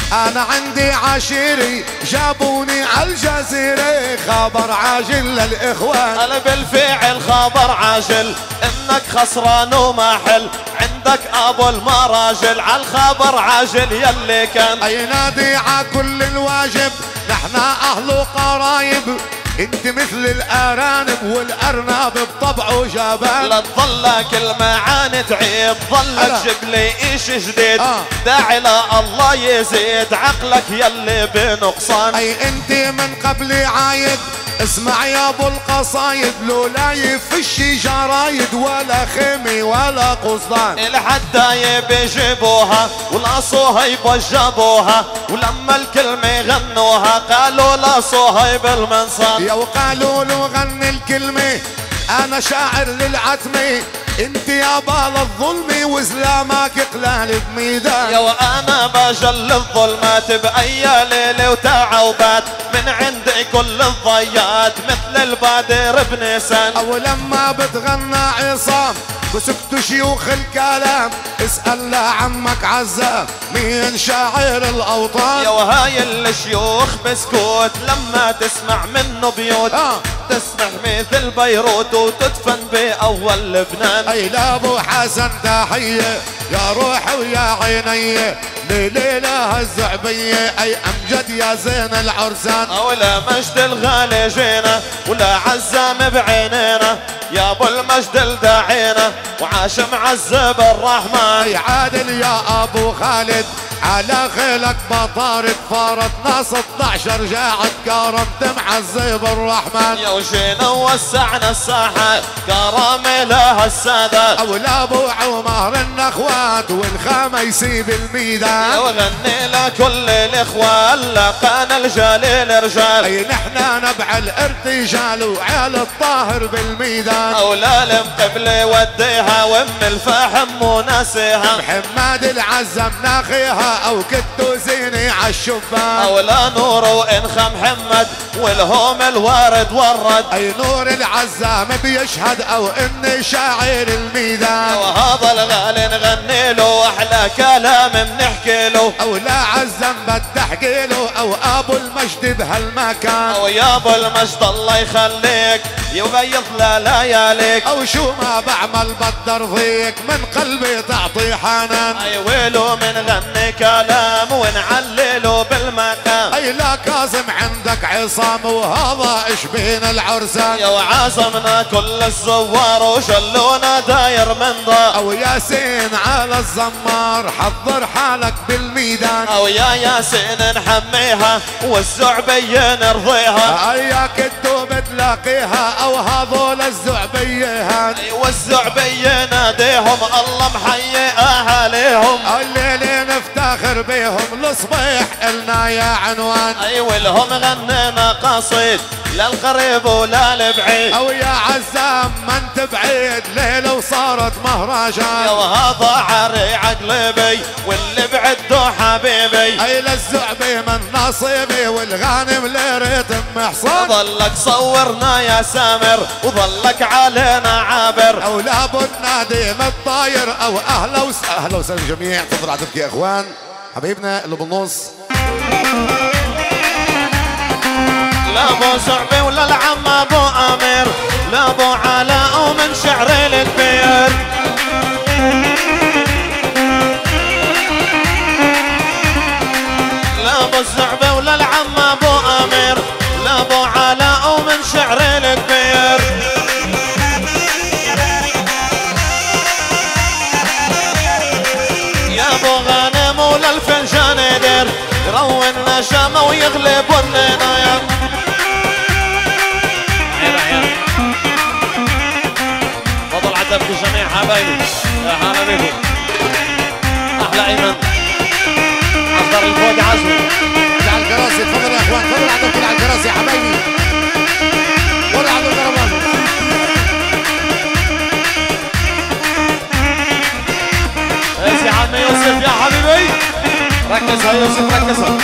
انا عندي عشيري جابوني عالجزيرة خبر عاجل للاخوان. انا بالفعل خبر عاجل انك خسران وماحل عندك ابو المراجل عالخبر عاجل يلي كان. اي نادي عكل الواجب نحنا اهل وقرايب انت مثل الارانب والارنب بطبعه جبان. لا تظلك المعاني تعيد ظلك جيب لي ايش جديد داعي لا الله يزيد عقلك يلي بنقصان. اي انت من قبل عايد اسمع يا ابو القصايد لولا يفش جرايد ولا خيمي ولا قصدان. الحدايب يجيبوها ولا صهيب جابوها ولما الكلمة يغنوها قالوا لا صهيب المنصان. يا وقالوا له غني الكلمة انا شاعر للعتمة انت يا بال الظلم وزلامك قلال بميدان. يا وانا بجل الظلمات باي ليله وتعوبات من عندي كل الضيات مثل البادر بنيسان. او لما بتغنى عصام بسكتوا شيوخ الكلام اسأل لعمك عزام مين شاعر الاوطان. يا وهاي الشيوخ بسكوت لما تسمع منه بيوت تسمح مثل بيروت وتدفن باول لبنان. اي لابو حسن تحيه يا روحي ويا عيني لليلة الزعبية اي امجد يا زين العرسان. ولا مجد الغالي جينا ولا عزام بعينينا يا ابو المجد الداعينا وعاش معذب الرحمن. اي عادل يا ابو خالد على خيلك بطارد فارتنا 16 جاعد كرمت معذب الرحمن. يا وجينا ووسعنا الساحة كرامة لها السادة او لابو عمر النخوات والخميسي بالميدان. يا وغني لكل الاخوة لقان الجليل رجال. اي نحنا نبع الارتجال وعيال الطاهر بالميدان. اولا المقبلة وديها وام الفحم وناسيها محمد العزم ناخيها او كتو زيني عالشبان. اولا نور وانخى محمد والهوم الوارد ورد. اي نور العزام بيشهد او اني شاعر الميدان. وهذا الغالي نغني له احلى كلام بنحكي له. او لا عزم بدي احكي له او ابو المجد بهالمكان. او يا ابو المجد الله يخليك يبيض لياليك. او شو ما بعمل بدي ارضيك من قلبي تعطي حنان. اي ويلو من غني كلام ونعلله بالمكان. اي لا كاظم عندك عصام وهذا ايش بين العرسان. يا وعازمنا كل الزوار وشلونا داير من ضا. او ياسين على الزمار حضر حالك بالميدان. او يا ياسين نحميها والزعبية نرضيها. اياك كدو بتلاقيها او هذول الزعبيهان. والزعبية ناديهم الله محيي اهاليهم. الليلة نفتخر بيهم الصبيح النا يا عنوان. اي والهم غنينا قصيد للقريب ولا البعيد. او يا عزام ما انت بعيد ليلة وصارت مهرجان. يا وهذا عري عقلبي واللي بعده حبيبي. اي للزعبي من نصيبي والغانم لريت محصان. ظلك صورنا يا سامر وظلك علينا عابر. او لابو النادي الطاير او اهلا وسهلا جميع. تفضل عدتك يا اخوان حبيبنا اللي بالنص. لا ابو زعبي ولا العم ابو امير لا ابو علاء ومن شعر الكبير. لا ابو الزعبي ولا العم ابو امير لا ابو علاء ومن شعر الكبير. يا ابو غانم ولا الفنجان يدير يروي النشامة ويغلب والنايم. فضل عتبكم جميع حبايبي يا هلا بكم. احلى ايمن اصدر الفوق عزمي على الكراسي. تفضل يا اخوان تفضل عدتك على الكراسي يا حبايبي. ورا عبد الكرمان. ايش يا عمي يوسف يا حبيبي ركز يا يوسف ركز.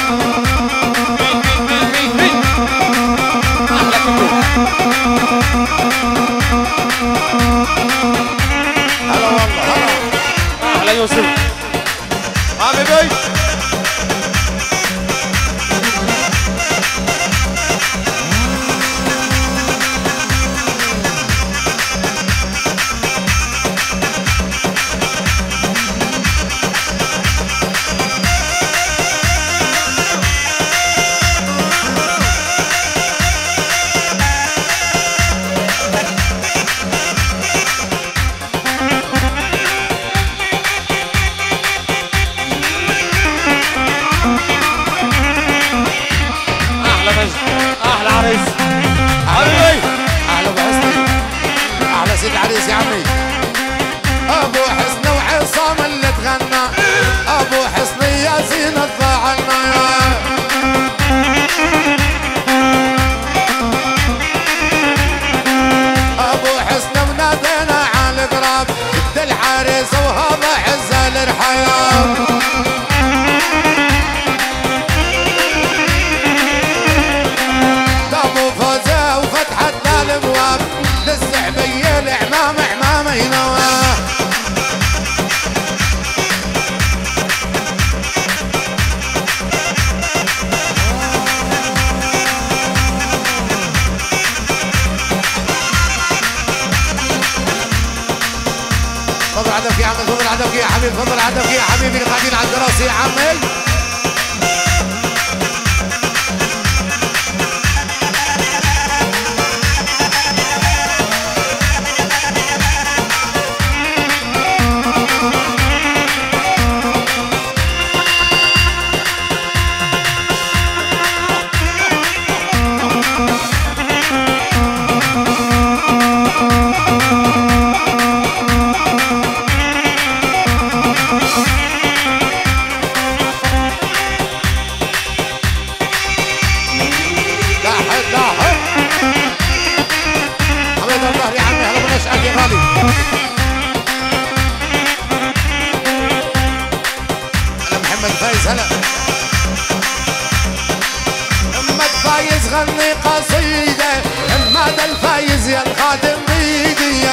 احلى كتب. هلا والله هلا. احلى يوسف حبيبي. فينا تفاعلنا ابو حسن ونادينا على القراب جد الحارس وهذا عز الرحيام ابو فوزه وفتحت الابواب للزعبيه العمام عمامي نواه تفضل عدمك يا عمي تفضل عدمك يا حبيبي تفضل عدمك يا حبيبي اللي قاعدين على الدراسه يا عمي غني قصيدة محمد الفايز يا الخادم بيدي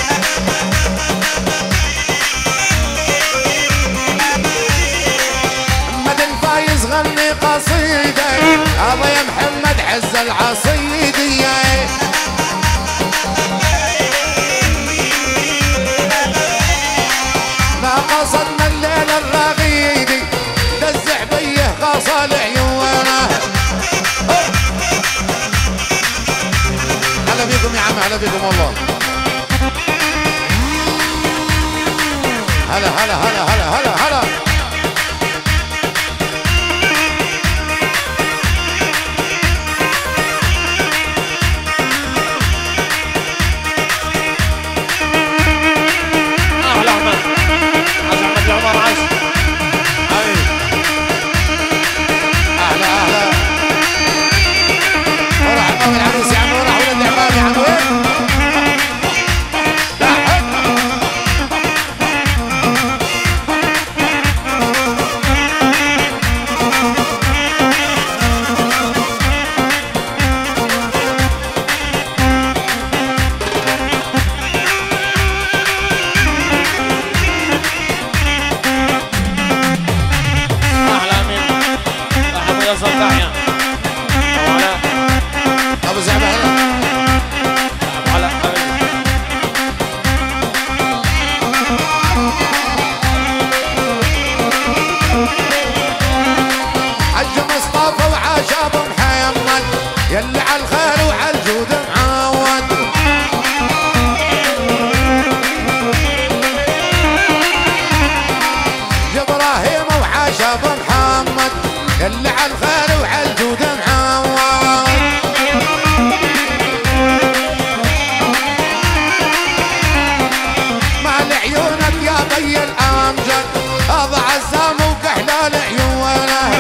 محمد الفايز غني قصيدة هذا يا محمد عز العصيدي ما قصدنا الليل الرغيدي دزع بيه قصى عيونه هلا بيكم يا عم هلا بيكم والله هلا هلا هلا هلا هلا هلا اهلا احمد عاش احمد العمر عاش اهلا اهلا وراح عمام العريس يا عم وراح ولد العمام يا عم وين ابو زعبه هلا حج مصطفى وعاش ابو محمد يلي على الخير وعلى الجود معود ابراهيم وعاش ابو محمد يلي على الخير وعلى الجود معود مال عيونك يا بي الامجد هذا عزام وكحلال عيونه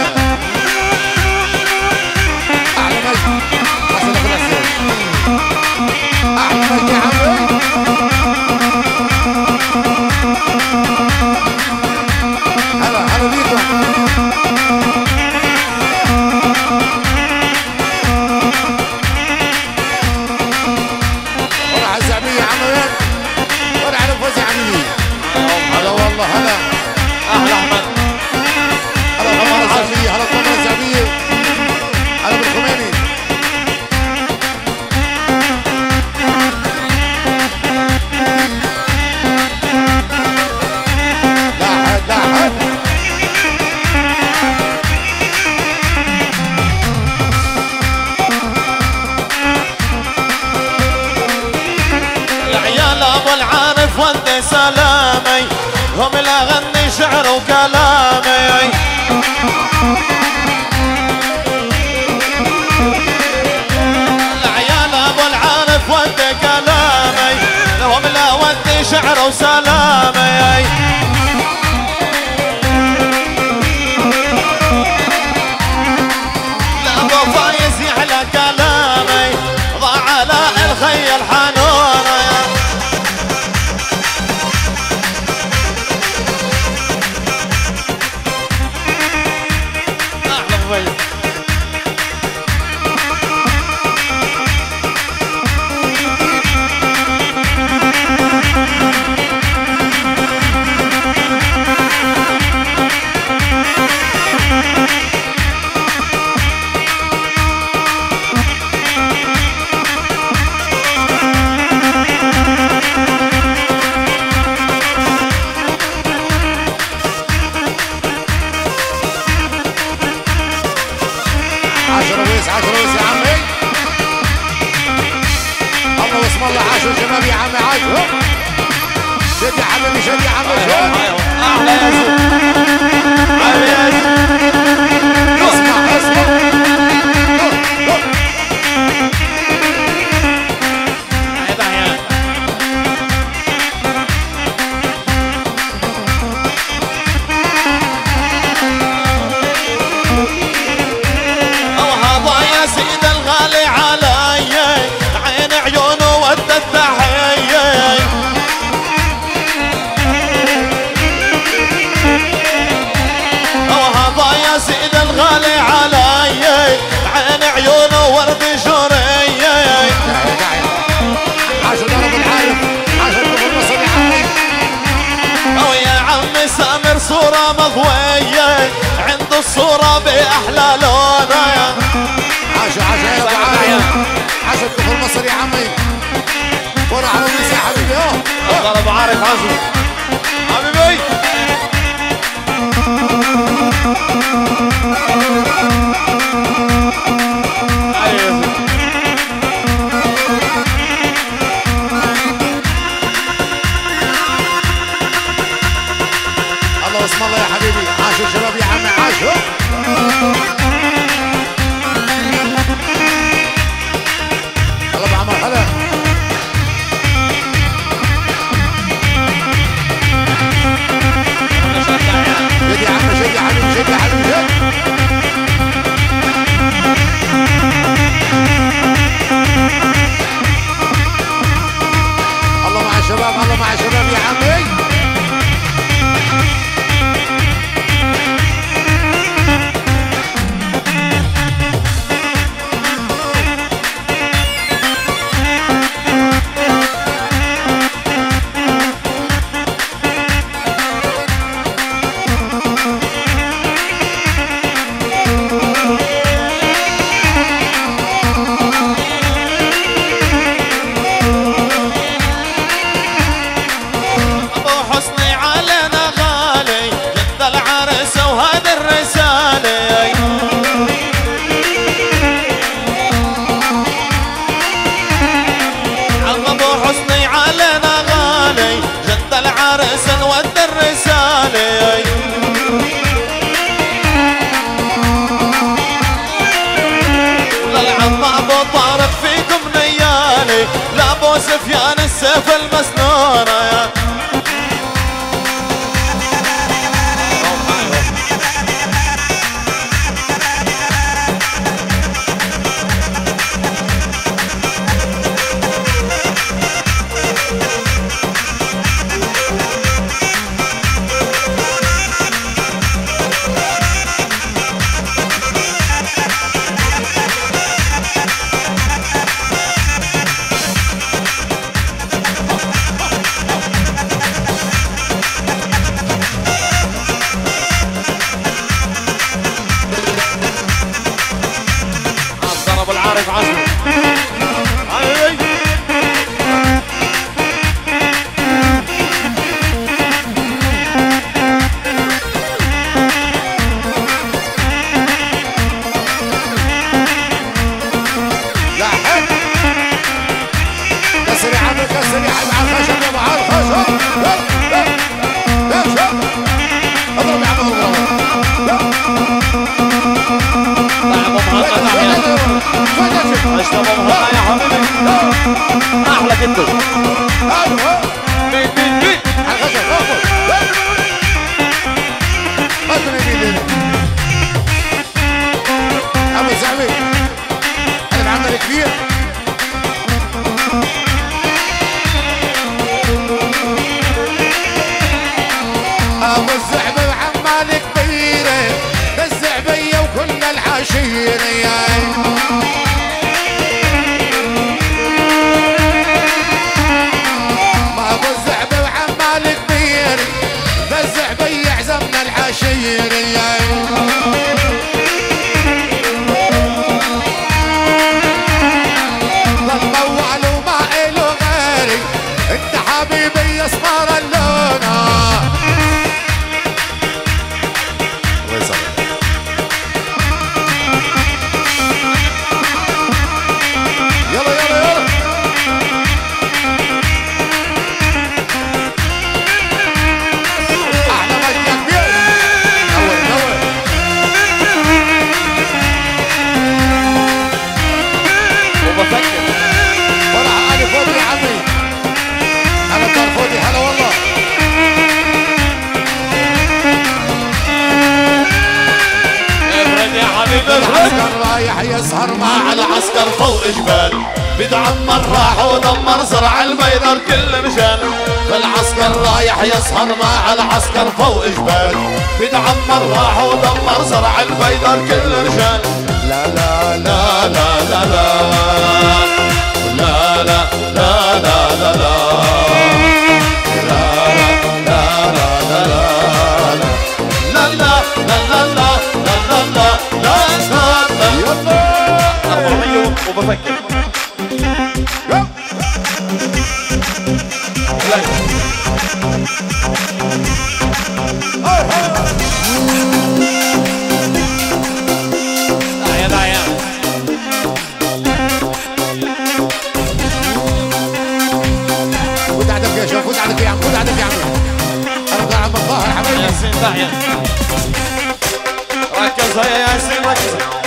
احلى مجد حسن ابو الحسين احلى مجد يا عمي هلا هلا بيكم ورا على الزعبيه يا عم وين ورا على فوز يا عمي هلا والله هلا اهلا احمد هلا طمانه الزعبيه هلا طمانه الزعبيه هلا بالخميني لاحد لاحد العيال ابو العارف ودي سلامي هم لا غني شعر وكلامي العيال ابو العارف ودي كلامي هم لا ودي شعر وسلامي 10 ويس 10 ويس يا عمي. الله واسم الله. 10 شباب يا عمي. 10 شد يا حبيبي شد يا عمي. احلى يا زلمه. اسمع اسمع. صورة مضوية عند الصورة بأحلى لونها. 10 يا ابو علي. 10 كفر مصر يا عمي. ورا على الناس يا حبيبي. افضل ابو عارف عزمي حبيبي. اسم الله يا حبيبي. 10 شباب يا عمي. 10 يلا ابو عمر هلا. شد يا عمي شد يا حبيبي شد يا حبيبي شد. الله مع الشباب. الله مع الشباب يا عمي. سفيان السيف المسنونة يا عارف عزمي كسر يا عم كسر يا عم على الخشب يا ابو على الخشب. اضرب يا عم اشتغل يا حبيبي. احلى جدا. بيت بيت بيت على الخشب. ابو زعمي انا العمل كبير. ابو الزعبه وعمال كبيره الزعبيه وكل العشيره. ما ابو الزعبه وعمال كبير العسكر رايح يسهر مع العسكر فوق جبال بيتعمر راح ودمر زرع البيدر كل مشان. العسكر رايح يسهر مع العسكر فوق جبال بيتعمر راح ودمر زرع البيدر كل مشان. لا لا لا لا لا لا لا لا لا لا لا وبفكر داعية خد عندك يا شباب، خد عندك يا عم، خد عندك يا عم. ارجع عم الظاهر حبايبي. ياسين داعية ركز يا ياسين ركز.